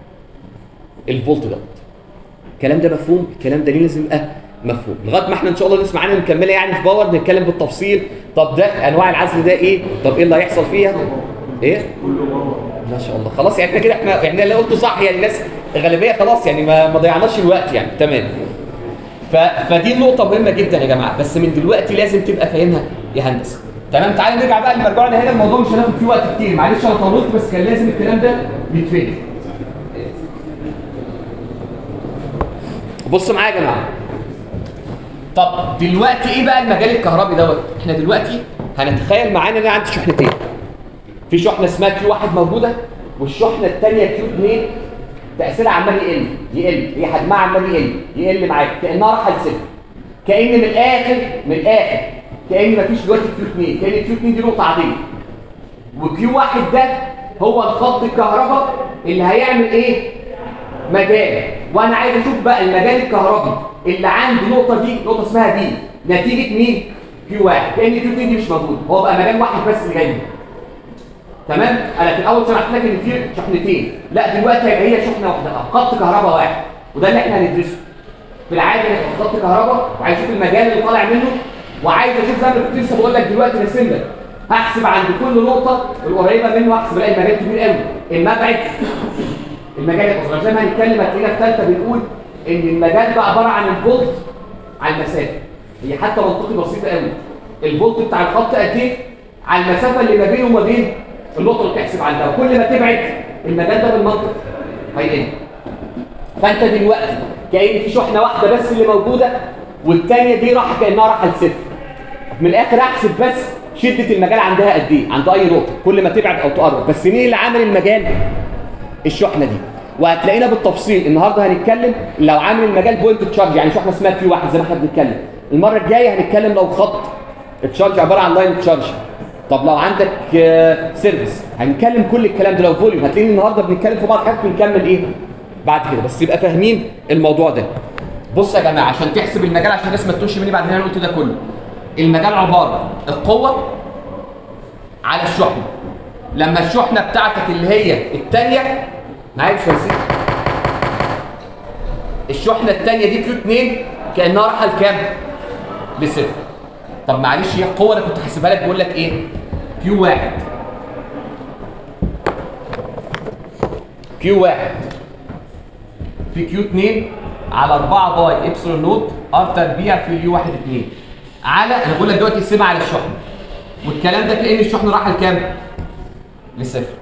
الفولت ده. الكلام ده مفهوم؟ الكلام ده ليه لازم يبقى مفهوم لغايه ما احنا ان شاء الله نسمع عنها نكملها يعني في باور، نتكلم بالتفصيل. طب ده انواع العزل ده ايه؟ طب ايه اللي هيحصل فيها؟ ايه؟ ما شاء الله. خلاص يعني احنا كده احنا يعني اللي قلته صح، يعني الناس الغالبيه خلاص يعني ما, ما ضيعناش الوقت يعني. تمام. ف... فدي نقطه مهمه جدا يا جماعه، بس من دلوقتي لازم تبقى فاهمها يا هندسه. تمام. تعالى نرجع بقى لمرجعنا هنا، الموضوع مش هناخد فيه وقت كتير، معلش انا طولت بس كان لازم الكلام ده يتفهم. بص معايا يا جماعه. طب دلوقتي ايه بقى المجال الكهربي دوت؟ احنا دلوقتي هنتخيل معانا ان انا عندي شحنتين. في شحنه اسمها كيو واحد موجوده، والشحنه الثانيه كيو اتنين تاثيرها عمال يقل يقل، هي حجمها عمال يقل يقل معاك، كانها رايحه لصفر. كان من الاخر من الاخر كان مفيش دلوقتي كيو اتنين، كان كيو اتنين دي نقطه عاديه. وكيو واحد ده هو الخط الكهرباء اللي هيعمل ايه؟ مجال. وانا عايز اشوف بقى المجال الكهربي اللي عند النقطه دي، نقطه اسمها دي، نتيجه مين؟ كيو واحد. كان كيو اتنين دي مش موجود، هو بقى مجال واحد بس اللي جاي. تمام؟ انا في الاول شرحت لك ان في شحنتين، لا دلوقتي هيبقى هي شحنه واحده، خط كهرباء واحد، وده اللي احنا هندرسه. في العادي انا خط كهرباء وعايز اشوف المجال اللي طالع منه، وعايز اشوف زي ما كنت لسه بقول لك دلوقتي راسم لك، هحسب عند كل نقطه القريبه منه، هحسب الاقي المجال كبير قوي، المبعد المجال الاصغر. زي ما هنتكلم هتلاقينا في ثالثه بنقول ان المجال ده عباره عن الفولت على المسافه. هي حتى منطقي بسيطه قوي. الفولت بتاع الخط قد ايه؟ على المسافه اللي ما بينه وما بين النقطه اللي بتحسب عندها، وكل ما تبعد المجال ده بالمنطق هيقل. فانت دلوقتي كأن في شحنه واحده بس اللي موجوده، والثانيه دي راح كانها رايحه لصفر. من الاخر احسب بس شده المجال عندها قد ايه عند اي نقطه، كل ما تبعد او تقرب. بس مين اللي عامل المجال؟ الشحنه دي. وهتلاقينا بالتفصيل النهارده هنتكلم لو عامل المجال بوينت تشارج، يعني شحنه اسمها كيو واحد زي ما احنا بنتكلم. المره الجايه هنتكلم لو خط التشارج عباره عن لاين تشارج. طب لو عندك سيرفيس هنتكلم كل الكلام ده. لو فوليوم هتلاقيني النهارده بنتكلم في بعض حاجات بنكمل ايه بعد كده، بس يبقى فاهمين الموضوع ده. بص يا جماعه عشان تحسب المجال، عشان الناس ما تتوهش مني بعد اللي انا قلت ده كله. المجال عباره القوه على الشحنه. لما الشحنه بتاعتك اللي هي الثانيه معايا مش هنسيب الشحنه الثانيه دي كيو اتنين كانها رايحه لكام؟ لصفر. طب معلش هي القوه انا كنت حاسبها لك بقول لك ايه؟ كيو واحد كيو واحد في كيو اتنين على أربعة باي ابسلون نوت ار تربيع في اليو واحد اتنين على، انا بقول لك دلوقتي اقسمها على الشحنه، والكلام ده كأن الشحنه رايحه لكام؟ لصفر.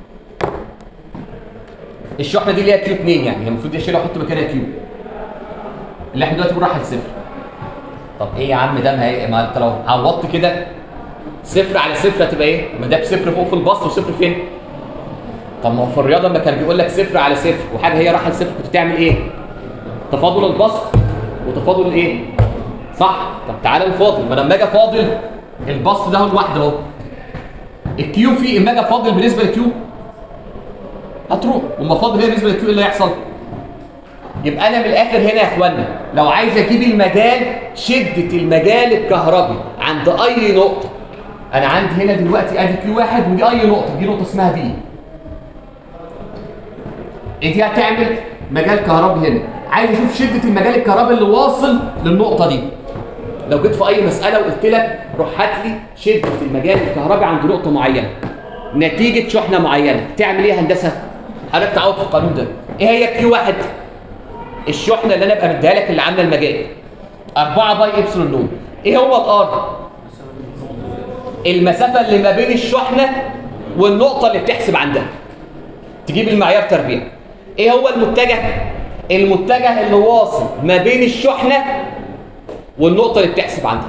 الشحنه دي اللي هي كيو اتنين، يعني هي المفروض اشيلها واحط مكانها كيو، اللي احنا دلوقتي بنقول رايحه لصفر. طب ايه يا عم ده؟ ما هي ما انت لو عوضت كده صفر على صفر هتبقى ايه؟ ما ده بصفر فوق في البسط وصفر فين؟ طب ما هو في الرياضه لما كان بيقول لك صفر على صفر وحاجه هي رايحه لصفر كنت تعمل ايه؟ تفاضل البسط وتفاضل الايه؟ صح؟ طب تعالى نفاضل، ما لما اجي افاضل البسط ده هو لوحده اهو. الكيو فيه اما اجي افاضل بالنسبه للكيو هتروح، واما افاضل هنا بالنسبه للكيو ايه اللي هيحصل؟ يبقى انا من الاخر هنا يا اخوانا لو عايز اجيب المجال، شده المجال الكهربي عند اي نقطه، انا عندي هنا دلوقتي ادي كيو واحد ودي اي نقطه، دي نقطه اسمها بي. ايه دي؟ هتعمل مجال كهربي هنا، عايز اشوف شده المجال الكهربي اللي واصل للنقطه دي. لو جيت في اي مساله وقلت لك روح هات لي شده المجال الكهربي عند نقطه معينه نتيجه شحنه معينه، تعمل ايه يا هندسه؟ حضرتك تعود في القانون ده. ايه هي كيو واحد؟ الشحنه اللي انا ابقى مديها لك اللي عامله المجال أربعة باي ابسلون نوت. ايه هو الار؟ المسافه اللي ما بين الشحنه والنقطه اللي بتحسب عندها، تجيب المعيار تربيع. ايه هو المتجه؟ المتجه اللي واصل ما بين الشحنه والنقطه اللي بتحسب عندها.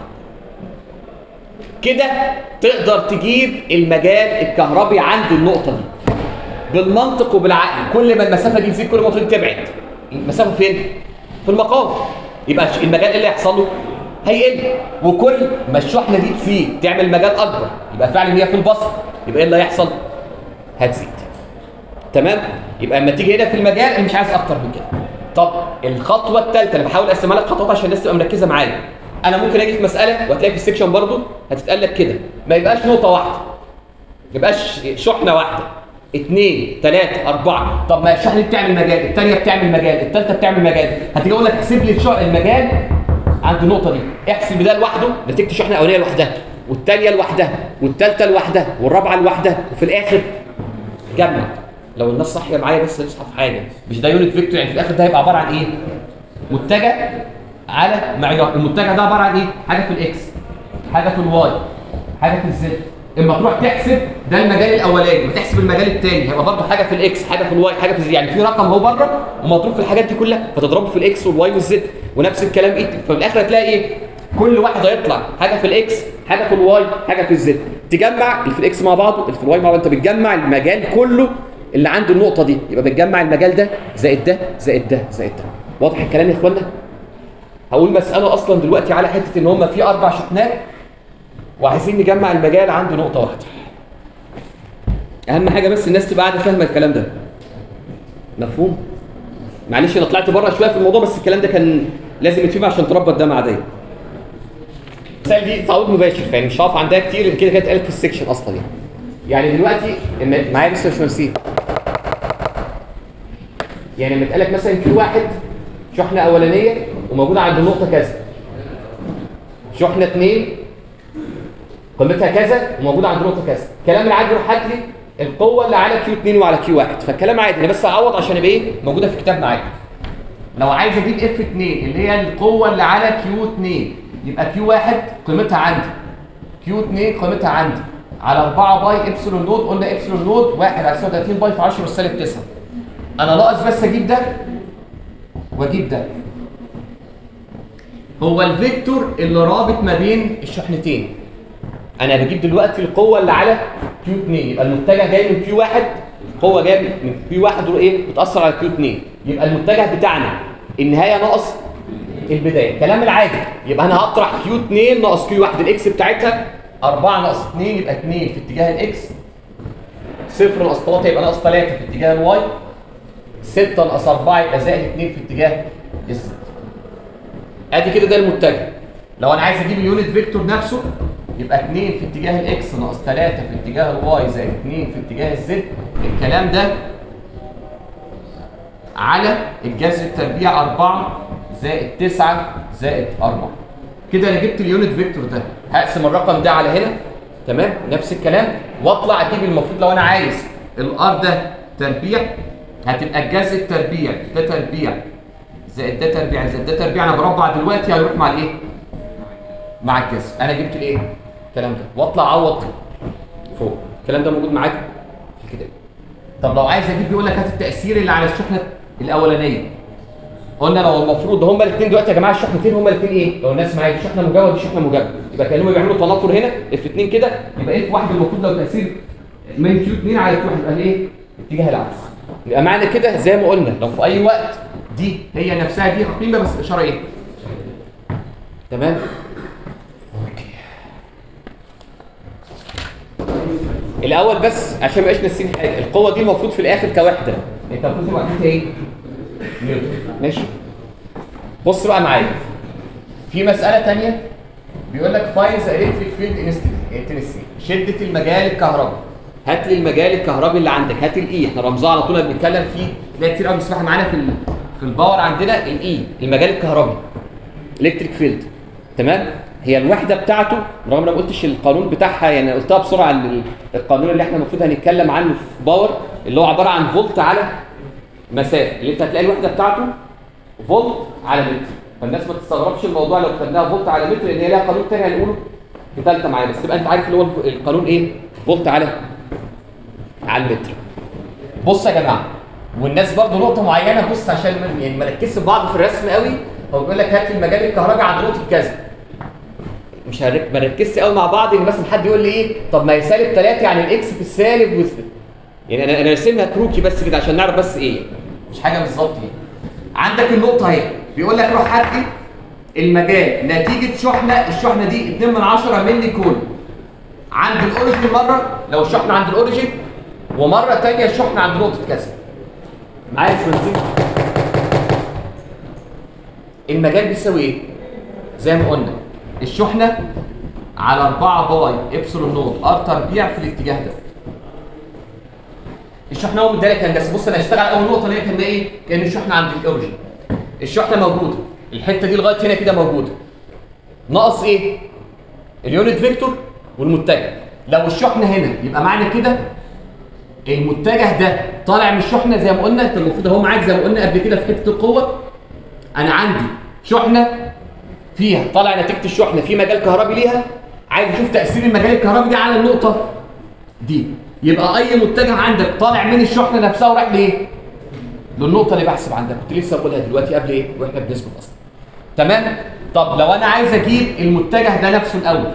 كده تقدر تجيب المجال الكهربي عند النقطه دي بالمنطق وبالعقل. كل ما المسافه دي تزيد كل ما النقطه دي تبعد. المسافه فين؟ في المقام. يبقى المجال اللي هيحصل له هيقل، وكل ما الشحنه دي تزيد تعمل مجال اكبر، يبقى فعلا هي في البسط، يبقى ايه اللي هيحصل؟ هتزيد. تمام؟ يبقى اما تيجي هنا في المجال انا مش عايز اكتر من كده. طب الخطوه الثالثه انا بحاول اقسمها لك خطوات عشان الناس تبقى مركزه معايا. انا ممكن اجي في مساله وهتلاقي في السكشن برضو هتتقال لك كده، ما يبقاش نقطه واحده، ما يبقاش شحنه واحده، اثنين، ثلاثة، أربعة. طب ما الشحنة دي بتعمل مجال، الثانية بتعمل مجال، الثالثة بتعمل مجال. هتيجي أقول لك احسب لي المجال عند النقطة دي، احسب ده لوحده نتيجة الشحنة الأولانية لوحدها، والثانية لوحدها، والثالثة لوحدها، والرابعة لوحدها، وفي الآخر جمع. لو الناس صاحية معايا بس تصحى في حاجة، مش ده يونت فيكتور، يعني في الآخر ده هيبقى عبارة عن إيه؟ متجه على معيار. المتجه ده عبارة عن إيه؟ حاجة في الإكس، حاجة في الواي، حاجة في الزد. اما تروح تحسب ده المجال الاولاني وتحسب المجال الثاني هيبقى برضه حاجه في الاكس، حاجه في الواي، حاجه في الزد، يعني في رقم اهو بره ومضروب في الحاجات دي كلها فتضربه في الاكس والواي والزد، ونفس الكلام ايه. ففي الاخر هتلاقي ايه؟ كل واحد هيطلع حاجه في الاكس، حاجه في الواي، حاجه في الزد، تجمع اللي في الاكس مع بعضه، اللي في الواي مع بعضه، انت بتجمع المجال كله اللي عند النقطه دي، يبقى بتجمع المجال ده زائد ده زائد ده زائد ده. واضح الكلام يا اخوانا؟ هقول مساله اصلا دلوقتي على حته ان هم في اربع شحنات وعايزين نجمع المجال عند نقطه واحده. اهم حاجه بس الناس تبقى قاعده فاهمه الكلام ده. مفهوم؟ معلش انا طلعت بره شويه في الموضوع، بس الكلام ده كان لازم يتفهم عشان تربط ده مع ده. المثال دي تعويض مباشر، يعني مش هقف عندها كتير لان كده كانت اتقالت في السكشن اصلا. يعني يعني دلوقتي معايا لسه مش نسيت. يعني لما اتقال لك مثلا كيو واحد شحنه اولانيه وموجوده عند النقطه كذا، شحنه اثنين قيمتها كذا وموجوده عند نقطه كذا، الكلام العادي يروح هات لي القوه اللي على كيو اتنين وعلى كيو واحد، فالكلام عادي انا بس هعوض عشان يبقى ايه موجوده في كتابنا عادي. لو عايز اجيب اف اتنين اللي هي القوه اللي على كيو اتنين، يبقى كيو واحد قيمتها عندي، كيو اتنين قيمتها عندي على أربعة باي ابسلون نود، قلنا ابسلون نود واحد على تسعة وتلاتين باي في عشرة سالب تسعة. انا ناقص بس اجيب ده واجيب ده. هو الفيكتور اللي رابط ما بين الشحنتين. انا بجيب دلوقتي القوه اللي على كيو اتنين، يبقى المتجه جاي من كيو واحد، القوه جايه من كيو واحد وايه بتاثر على كيو اتنين، يبقى المتجه بتاعنا النهايه ناقص البدايه. الكلام العادي يبقى انا هطرح كيو اتنين ناقص كيو واحد، الاكس بتاعتها أربعة ناقص اتنين يبقى اتنين في اتجاه الاكس، صفر ناقص تلاتة يبقى ناقص تلاتة في اتجاه الواي، ستة ناقص أربعة يبقى زائد اتنين في اتجاه الزد. ادي كده ده المتجه. لو انا عايز اجيب اليونت فيكتور نفسه يبقى اتنين في اتجاه الاكس ناقص تلاتة في اتجاه الواي زائد اتنين في اتجاه الزد. الكلام ده على الجذر التربيع أربعة زائد تسعة زائد أربعة. كده انا جبت اليونت فيكتور ده، هقسم الرقم ده على هنا، تمام؟ نفس الكلام، واطلع اجيب المفروض لو انا عايز الار ده تربيع، هتبقى الجذر التربيع ده تربيع زائد ده تربيع زائد ده تربيع، انا بربع دلوقتي هيروح مع الايه؟ مع الجذر. انا جبت الايه؟ الكلام ده، واطلع اعوض فوق. الكلام ده موجود معاك في الكتاب. طب لو عايز اجيب بيقول لك هات التاثير اللي على الشحنه الاولانيه. قلنا لو المفروض هما الاثنين دلوقتي يا جماعه الشحنتين هما الاثنين ايه؟ لو الناس معايا الشحنه موجبه ودي شحنه موجبه، يبقى كانوا بيعملوا تنافر هنا اف اتنين كده، يبقى اف واحد المفروض لو تاثير من كيو اتنين على كيو واحد يبقى ايه؟ اتجاه العكس. يبقى معنى كده زي ما قلنا لو في اي وقت دي هي نفسها دي قيمه بس الاشاره ايه؟ تمام؟ اوكي. الاول بس عشان ما يبقاش ناسيين حاجه، القوه دي المفروض في الاخر كوحده، انت المفروض تبقى وحدتها ايه؟ نيوتن. ماشي؟ بص بقى معايا. في مساله ثانيه بيقول لك فايند ذا الكتريك فيلد انتنسيتي، شده المجال الكهربي. هات لي المجال الكهربي اللي عندك، هات الاي، احنا رمزها على طول بنتكلم فيه، تلاقي كتير قوي بنسمعها معانا في في الباور عندنا الاي، المجال الكهربي. الكتريك فيلد. تمام؟ هي الوحده بتاعته رغم انا ما قلتش القانون بتاعها، يعني قلتها بسرعه، القانون اللي احنا المفروض هنتكلم عنه في باور اللي هو عباره عن فولت على مسافه، اللي انت هتلاقي الوحده بتاعته فولت على متر. فالناس ما تستغربش الموضوع لو خدناها فولت على متر، لان هي لها قانون ثاني هنقوله في ثالثه معايا، بس تبقى انت عارف اللي هو القانون ايه؟ فولت على على المتر. بص يا جماعه، والناس برضه نقطه معينه، بص عشان يعني ما نركزش في بعض في الرسم قوي، هو بيقول لك هات المجال الكهربي عند نقطه كذا. مش هرك... ما نركزش قوي مع بعض، ان مثلا حد يقول لي ايه؟ طب ما هي سالب ثلاثة يعني الاكس في السالب وثبت. يعني انا انا راسمها كروكي بس كده عشان نعرف بس ايه؟ مش حاجه بالظبط ايه. عندك النقطه اهي، بيقول لك روح هات لي المجال نتيجه شحنه، الشحنه دي اتنين من عشرة مللي كولوم عند الاوريجين مره، لو الشحنه عند الاوريجين، ومره ثانيه الشحنه عند نقطه كذا. معايا مش بنزين؟ المجال بيساوي ايه؟ زي ما قلنا الشحنه على أربعة باي ابسلون نوت ار تربيع في الاتجاه ده. الشحنه هو مدالك هندسه، بص انا هشتغل اول نقطه اللي هي كان ايه؟ كان الشحنه عند الاوريجين. الشحنه موجوده، الحته دي لغايه هنا كده موجوده. ناقص ايه؟ اليونت فيكتور والمتجه. لو الشحنه هنا يبقى معنى كده المتجه ده طالع من الشحنه زي ما قلنا، انت المفروض اهو معاك زي ما قلنا قبل كده في حته القوه. انا عندي شحنه فيها طالع نتيجه الشحنه في مجال كهربي ليها، عايز اشوف تاثير المجال الكهربي دي على النقطه دي. يبقى اي متجه عندك طالع من الشحنه نفسها ورايح لايه؟ للنقطه اللي بحسب عندك، كنت لسه بقولها دلوقتي قبل ايه؟ واحنا بنثبت اصلا. تمام؟ طب لو انا عايز اجيب المتجه ده نفسه الاول،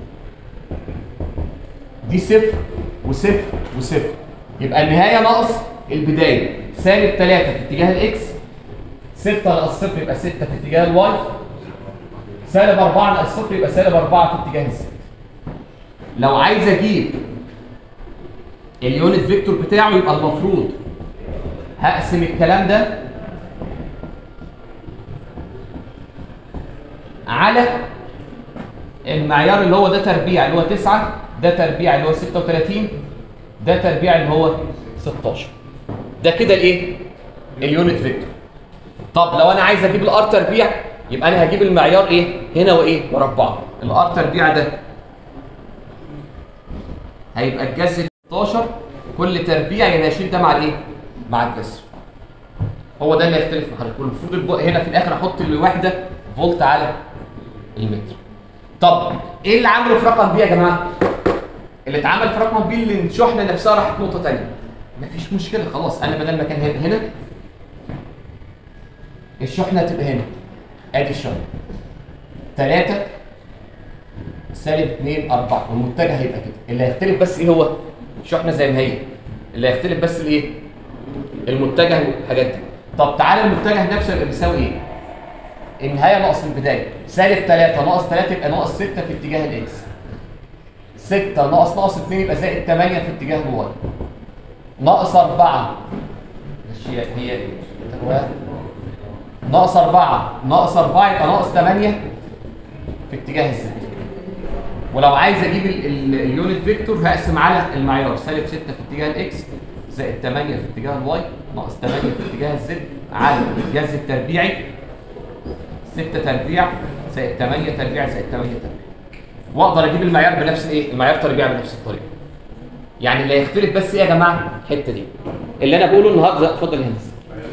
دي صفر وصفر وصفر، يبقى النهايه ناقص البدايه، سالب ثلاثة في اتجاه الاكس، ستة ناقص صفر يبقى ستة في اتجاه الواي، سالب أربعة ناقص صفر يبقى سالب أربعة في اتجاه الزد. لو عايز اجيب اليونت فيكتور بتاعه يبقى المفروض هقسم الكلام ده على المعيار اللي هو ده تربيع اللي هو تسعة، ده تربيع اللي هو ستة وثلاثين، ده تربيع اللي هو ستاشر. ده كده الايه؟ اليونت فيكتور. طب لو انا عايز اجيب الار تربيع يبقى انا هجيب المعيار ايه؟ هنا وايه؟ مربعه. الار تربيع ده هيبقى الجذر ستاشر، كل تربيع يعني هشيل ده مع الايه؟ مع الجذر. هو ده اللي هيختلف مع حضرتك، المفروض هنا في الاخر احط الوحده فولت على المتر. طب ايه اللي عمله في رقم بي يا جماعه؟ اللي اتعمل في رقم بي اللي الشحنه نفسها راحت نقطه ثانيه. مفيش مشكله خلاص، انا بدل ما كان هنا هنا الشحنه هتبقى هنا. ادي الشحنه ثلاثة سالب اتنين أربعة، والمتجه هيبقى كده. اللي هيختلف بس ايه هو؟ الشحنه زي ما هي. اللي هيختلف بس الايه؟ المتجه والحاجات دي. طب تعالى المتجه نفسه يبقى بيساوي ايه؟ النهايه ناقص البدايه، سالب ثلاثة ناقص ثلاثة يبقى ناقص ستة في اتجاه الاكس. ستة ناقص ناقص اتنين يبقى زائد ثمانية في اتجاه الواي. ناقص أربعة هي هي ناقص أربعة ناقص أربعة يبقى ناقص ثمانية في اتجاه الزد. ولو عايز اجيب اليونت فيكتور هقسم على المعيار سالب ستة في اتجاه الاكس زائد ثمانية في اتجاه الواي ناقص ثمانية في اتجاه الزد على الجذر التربيعي ستة تربيع زائد تمانية تربيع زائد تمانية تربيع. واقدر اجيب المعيار بنفس الايه؟ المعيار تربيع بنفس الطريقه. يعني اللي هيختلف بس ايه يا جماعه؟ الحته دي. اللي انا بقوله النهارده. اتفضل يا هندسه.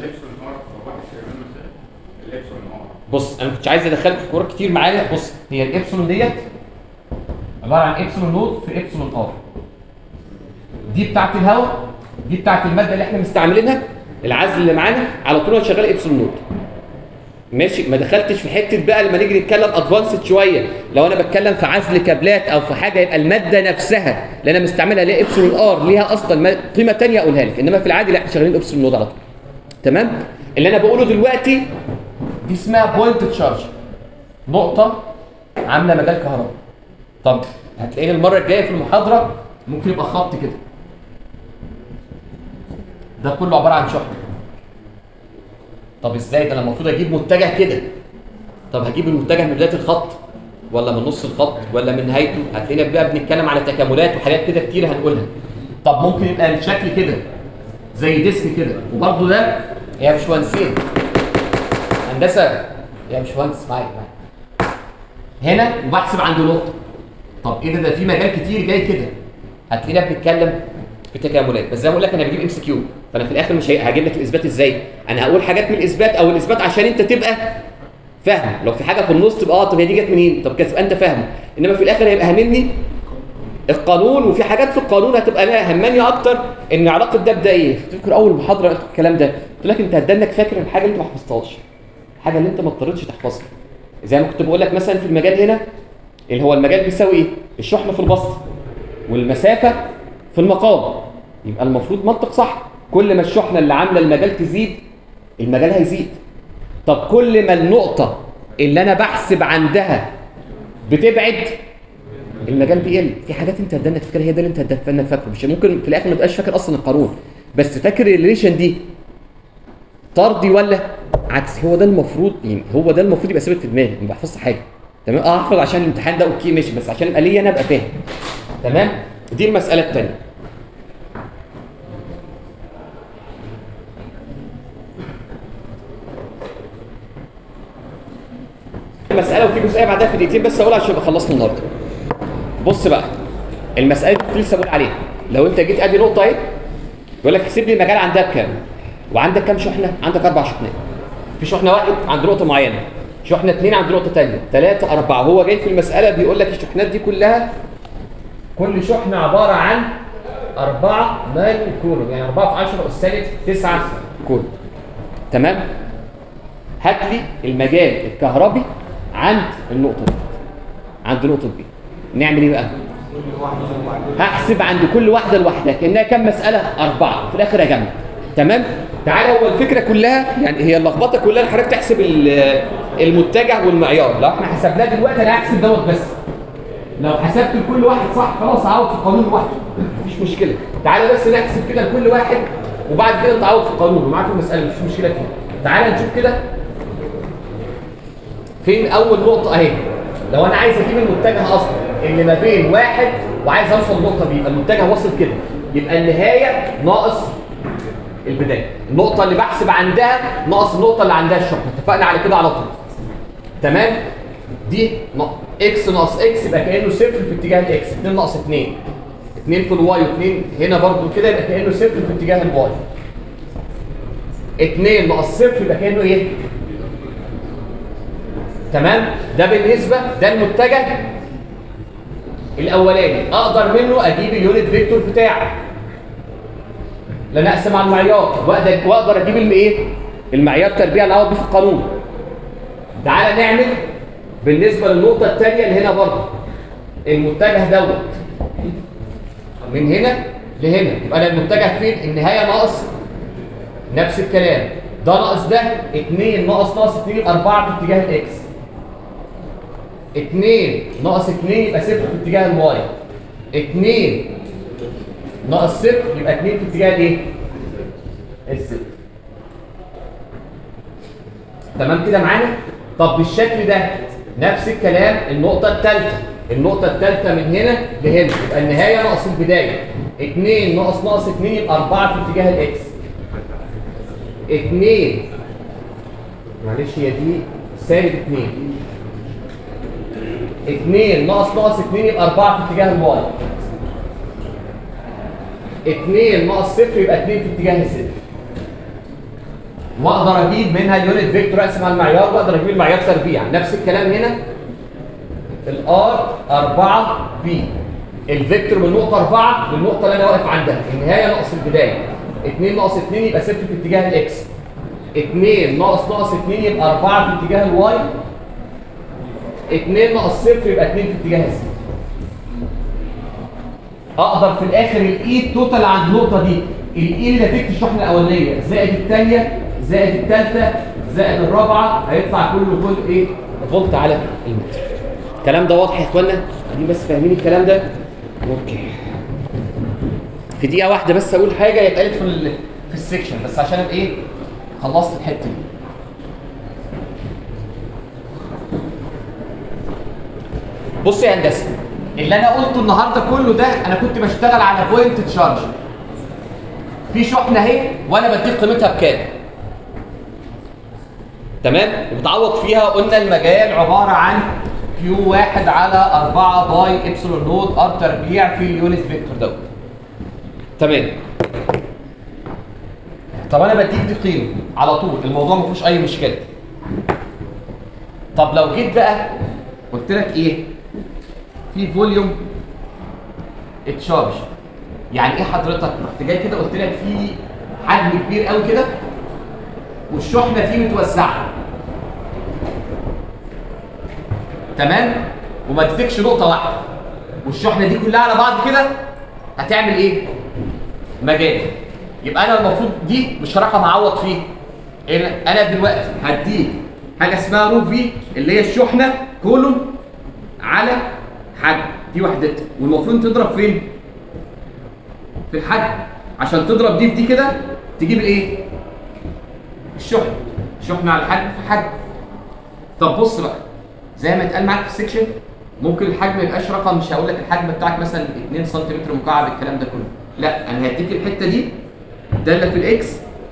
بص انا ما كنتش عايز ادخلك في كورات كتير معايا. بص هي الابسلون ديت عباره عن ابسلون نود في ابسلون ار. دي بتاعت الهواء، دي بتاعت الماده اللي احنا مستعملينها، العزل اللي معانا على طول انا شغال ابسلون نود. ماشي، ما دخلتش في حته بقى لما نيجي نتكلم ادفانسد شويه، لو انا بتكلم في عزل كابلات او في حاجه يبقى الماده نفسها اللي انا مستعملها ليها ابسلون ار ليها اصلا قيمه ثانيه اقولها لك، انما في العادي لا احنا شغالين ابسلون نود على طول. تمام؟ اللي انا بقوله دلوقتي دي اسمها بوينت تشارج، نقطه عامله مجال كهرباء. طب هتلاقيني المره الجايه في المحاضره ممكن يبقى خط كده، ده كله عباره عن شحنه. طب ازاي ده؟ انا المفروض اجيب متجه كده. طب هجيب المتجه من بدايه الخط ولا من نص الخط ولا من نهايته؟ هتلاقينا بقى بنتكلم على تكاملات وحاجات كده كتير هنقولها. طب ممكن يبقى الشكل كده زي ديسك كده، وبرده ده يا باشمهندسين هندسه يا باشمهندس معايا هنا وبحسب عنده نقطه. طب ايه ده؟ ده في مجال كتير جاي كده. هتلاقينا بنتكلم في تكاملات، بس زي ما بقول لك انا بجيب ام سي كيو، فانا في الاخر مش هجيب لك الاثبات ازاي؟ انا هقول حاجات من الاثبات او الاثبات عشان انت تبقى فاهم. لو في حاجه في النص تبقى اه طب هي دي جت منين؟ طب كده انت فاهمه. انما في الاخر هيبقى هاممني القانون، وفي حاجات في القانون هتبقى انا هماني اكتر ان علاقه ده بده ايه. تذكر اول محاضره قلت الكلام ده، قلت لك انت هتدنك فاكر الحاجه اللي انت ما حفظتهاش، الحاجه اللي انت ما اضطريتش تحفظها. زي ما كنت بقول لك مثلا في المجال هنا اللي هو المجال بيساوي ايه؟ الشحنه في البسط والمسافه في المقام. يبقى المفروض منطق صح، كل ما الشحنه اللي عامله المجال تزيد المجال هيزيد. طب كل ما النقطه اللي انا بحسب عندها بتبعد المجال بيقل. في حاجات انت هتدنك فاكرها، هي ده اللي انت هتدنك فاكره، مش ممكن في الاخر ما تبقاش فاكر اصلا القانون، بس فاكر الريليشن دي طردي ولا عكس. هو ده المفروض، يعني هو ده المفروض يبقى ثابت في دماغي، ما بحفظش حاجه. تمام؟ اه احفظ عشان الامتحان ده اوكي ماشي، بس عشان يبقى ليا انا ابقى فاهم. تمام؟ دي المساله الثانيه. المساله وفي جزئيه بعدها في دقيقتين بس اقولها عشان ابقى خلصنا النهارده. بص بقى المساله دي لسه بقول عليها. لو انت جيت ادي نقطه اهي يقول لك احسب لي المجال عندها بكام؟ وعندك كام شحنه؟ عندك اربع شحنات. في شحنه واحد عند نقطه معينه، شحنه اثنين عند نقطه ثانيه، ثلاثه، اربعه. هو جاي في المساله بيقول لك الشحنات دي كلها كل شحنه عباره عن أربعة نانو كولوم، يعني أربعة في عشرة أس سالب تسعة كولوم. تمام؟ هات لي المجال الكهربي عند النقطه دي، عند نقطه بي. نعمل ايه بقى؟ هحسب عند كل واحده لوحدها كانها كام مساله؟ اربعه، وفي الاخر اجمع. تمام؟ تعالى، هو الفكره كلها يعني هي اللخبطه كلها ان حضرتك تحسب المتجه والمعيار. لو احنا حسبناه دلوقتي انا هحسب دوت بس. لو حسبت لكل واحد صح خلاص عوض في القانون لوحده، مفيش مشكله. تعالى بس نحسب كده لكل واحد وبعد كده نتعوض في القانون ومعاك المساله، مفيش مشكله فيها. تعالى نشوف كده فين اول نقطه اهي. لو انا عايز اجيب المتجه اصلا اللي ما بين واحد وعايز اوصل النقطه دي، يبقى المتجه واصل كده، يبقى النهايه ناقص البدايه. النقطه اللي بحسب عندها ناقص النقطه اللي عندها الشحنه. اتفقنا على كده على طول. تمام؟ دي اكس ناقص اكس يبقى كانه صفر في اتجاه الاكس، اتنين ناقص اتنين، اتنين في الواي واثنين هنا برضو كده يبقى كانه صفر في اتجاه الواي. اتنين ناقص صفر يبقى كانه ايه؟ تمام؟ ده بالنسبه ده المتجه الاولاني. اقدر منه اجيب اليونت فيكتور بتاعه لان اقسم على المعيار، واقدر واقدر اجيب الايه؟ المعيار تربيع اللي اعوض بيه في القانون. تعالى نعمل بالنسبه للنقطه الثانيه اللي هنا برضه المتجه دوت من هنا لهنا، يبقى انا المتجه فين؟ النهايه ناقص نفس الكلام، ده ناقص ده، اتنين ناقص ناقص اتنين اربعة في اتجاه الاكس، اتنين ناقص اتنين يبقى صفر في اتجاه الواي، اتنين ناقص صفر يبقى اتنين في اتجاه الايه؟ الصفر. تمام كده معانا؟ طب بالشكل ده نفس الكلام النقطة الثالثة، النقطة الثالثة من هنا لهنا يبقى النهاية ناقص البداية، اتنين ناقص ناقص اتنين يبقى اربعة في اتجاه الاكس، اتنين معلش هي دي سالب اتنين اتنين ناقص ناقص اتنين يبقى اربعة في اتجاه الواي. اتنين ناقص صفر يبقى اتنين في اتجاه الزد. واقدر اجيب منها اليونت فيكتور اقسم على المعيار واقدر اجيب المعيار تربيع. نفس الكلام هنا الار اربعة بي. الفيكتور من نقطة اربعة للنقطة اللي انا واقف عندها، النهاية ناقص البداية. اتنين ناقص اتنين يبقى صفر في اتجاه الاكس. اتنين ناقص ناقص اتنين يبقى اربعة في اتجاه الواي. اتنين ناقص صفر يبقى اتنين في اتجاه الزد. اقدر في الاخر الاي التوتال عند النقطة دي، الاي اللي نتيجة الشحنة الأولانية زائد الثانية زائد الثالثة زائد الرابعة هيطلع كله فولت ايه؟ فولت على المتر. الكلام ده واضح يا اخوانا؟ قاعدين بس فاهمين الكلام ده؟ اوكي. في دقيقة واحدة بس اقول حاجة هي اتقالت في ال في السكشن بس عشان ابقى ايه؟ خلصت الحتة دي. بص يا هندسة، اللي انا قلته النهارده كله ده انا كنت بشتغل على بوينت تشارج. في شحنة اهي وانا بديك قيمتها بكام؟ تمام؟ وبتعوض فيها قلنا المجال عبارة عن كيو واحد على اربعة باي ابسلون نود ار تربيع في اليونت فيكتور دوت. تمام. طب انا بديك دي قيمة على طول، الموضوع ما فيهوش أي مشكلة. طب لو جيت بقى قلت لك إيه؟ في فوليوم اتشارج. يعني إيه حضرتك؟ رحت جاي كده قلت لك في حجم كبير قوي كده والشحنة فيه متوزعة. تمام؟ وما اديتكش نقطة واحدة والشحنة دي كلها على بعض كده هتعمل إيه؟ مجال. يبقى أنا المفروض دي مش رقم أعوض فيه. أنا دلوقتي هديك حاجة اسمها رو في اللي هي الشحنة كولوم على حجم، دي وحدتها، والمفروض تضرب فين؟ في الحجم. عشان تضرب دي في دي كده تجيب الايه؟ الشحنة. شحنة على الحجم في حجم. طب بص بقى زي ما اتقال معاك في السكشن ممكن الحجم ما يبقاش رقم، مش هقول لك الحجم بتاعك مثلا اتنين سنتيمتر مكعب الكلام ده كله، لا انا هديك الحته دي داله في الاكس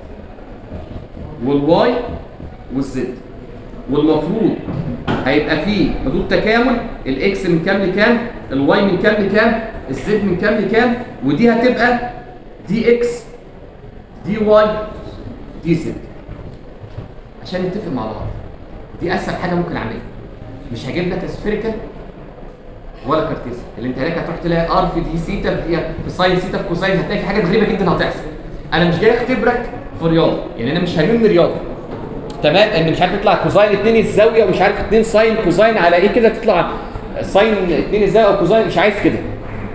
والواي والزد، والمفروض هيبقى فيه حدود تكامل، الاكس من كام لكام، الواي من كام لكام، الزد من كام لكام، ودي هتبقى دي اكس دي واي دي زد عشان نتفق مع بعض. دي اسهل حاجه ممكن اعملها. مش هجيب لك سفيريكال ولا كارتيزيان، اللي انت هناك هتروح تلاقي ار في دي سيتا في, في ساين سيتا في كوساين، هتلاقي في حاجات غريبه جدا هتحصل. انا مش جاي اختبرك في رياضه، يعني انا مش هجيب رياضه تمام ان مش عارف يطلع كوزاين اتنين الزاويه ومش عارف اتنين ساين كوزاين على ايه كده تطلع ساين اتنين الزاويه او كوزاين، مش عايز كده.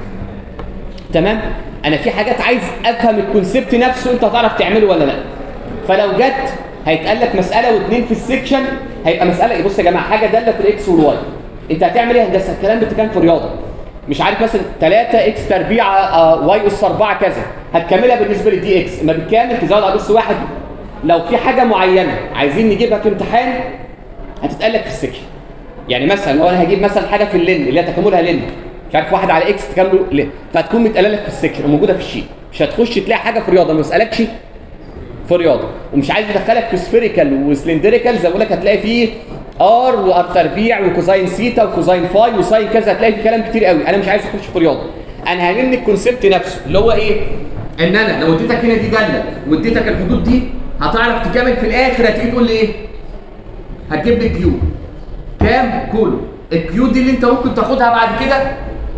تمام؟ انا في حاجات عايز افهم الكونسيبت نفسه انت هتعرف تعمله ولا لا. فلو جت هيتقال لك مساله واثنين في السكشن هيبقى مساله ايه؟ بص يا جماعه، حاجه داله في الاكس والواي. انت هتعمل ايه هندسه؟ الكلام ده كان في رياضه. مش عارف مثلا تلاتة اكس تربيع آه واي اس اربعة كذا، هتكملها بالنسبه للدي اكس، ما بالكامل تزود على اس واحد. لو في حاجه معينه عايزين نجيبها في امتحان هتتقال لك في السكشن. يعني مثلا لو انا هجيب مثلا حاجه في اللين اللي هي تكاملها لين، مش عارف واحد على اكس تكامله لين، فهتكون متقاله لك في السكشن وموجوده في الشيت. مش هتخش تلاقي حاجه في رياضه ما بسالكش في رياضه، ومش عايز ادخلك في سفيريكال وسلندريكال زي ما بقول لك هتلاقي فيه ار وار تربيع وكوزاين سيتا وكوزاين فاي وساين كذا، هتلاقي في كلام كتير قوي. انا مش عايز اخش في رياضه، انا هاممني الكونسيبت نفسه اللي هو ايه؟ ان انا لو اديتك هنا دي داله واديتك الحدود دي هتعرف تكمل في الاخر. هتيجي تقول لي ايه؟ هتجيب لي كيو كام كله. الكيو دي اللي انت ممكن تاخدها بعد كده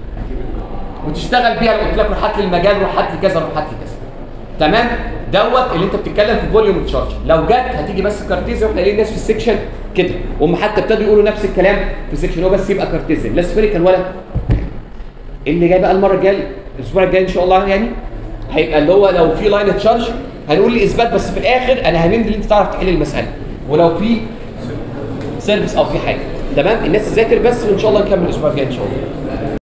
وتشتغل بيها. لو قلت لك روح هات لي المجال، روح هات لي كذا، روح هات لي كذا. تمام؟ دوت اللي انت بتتكلم في فوليوم تشارج. لو جت هتيجي بس كارتيزيان، واحنا قايلين الناس في السكشن كده، وهم حتى ابتدوا يقولوا نفس الكلام في السكشن، هو بس يبقى كارتيزيان لا سفيريكال ولا. اللي جاي بقى المره الجايه الاسبوع الجاي ان شاء الله يعني هيبقى اللي هو لو في لاين تشارج هنقول لي اثبات، بس في الاخر انا هاممني اللي انت تعرف تحل المساله، ولو في سيرفيس او في حاجه. تمام؟ الناس تذاكر بس وان شاء الله نكمل الاسبوع الجاي ان شاء الله.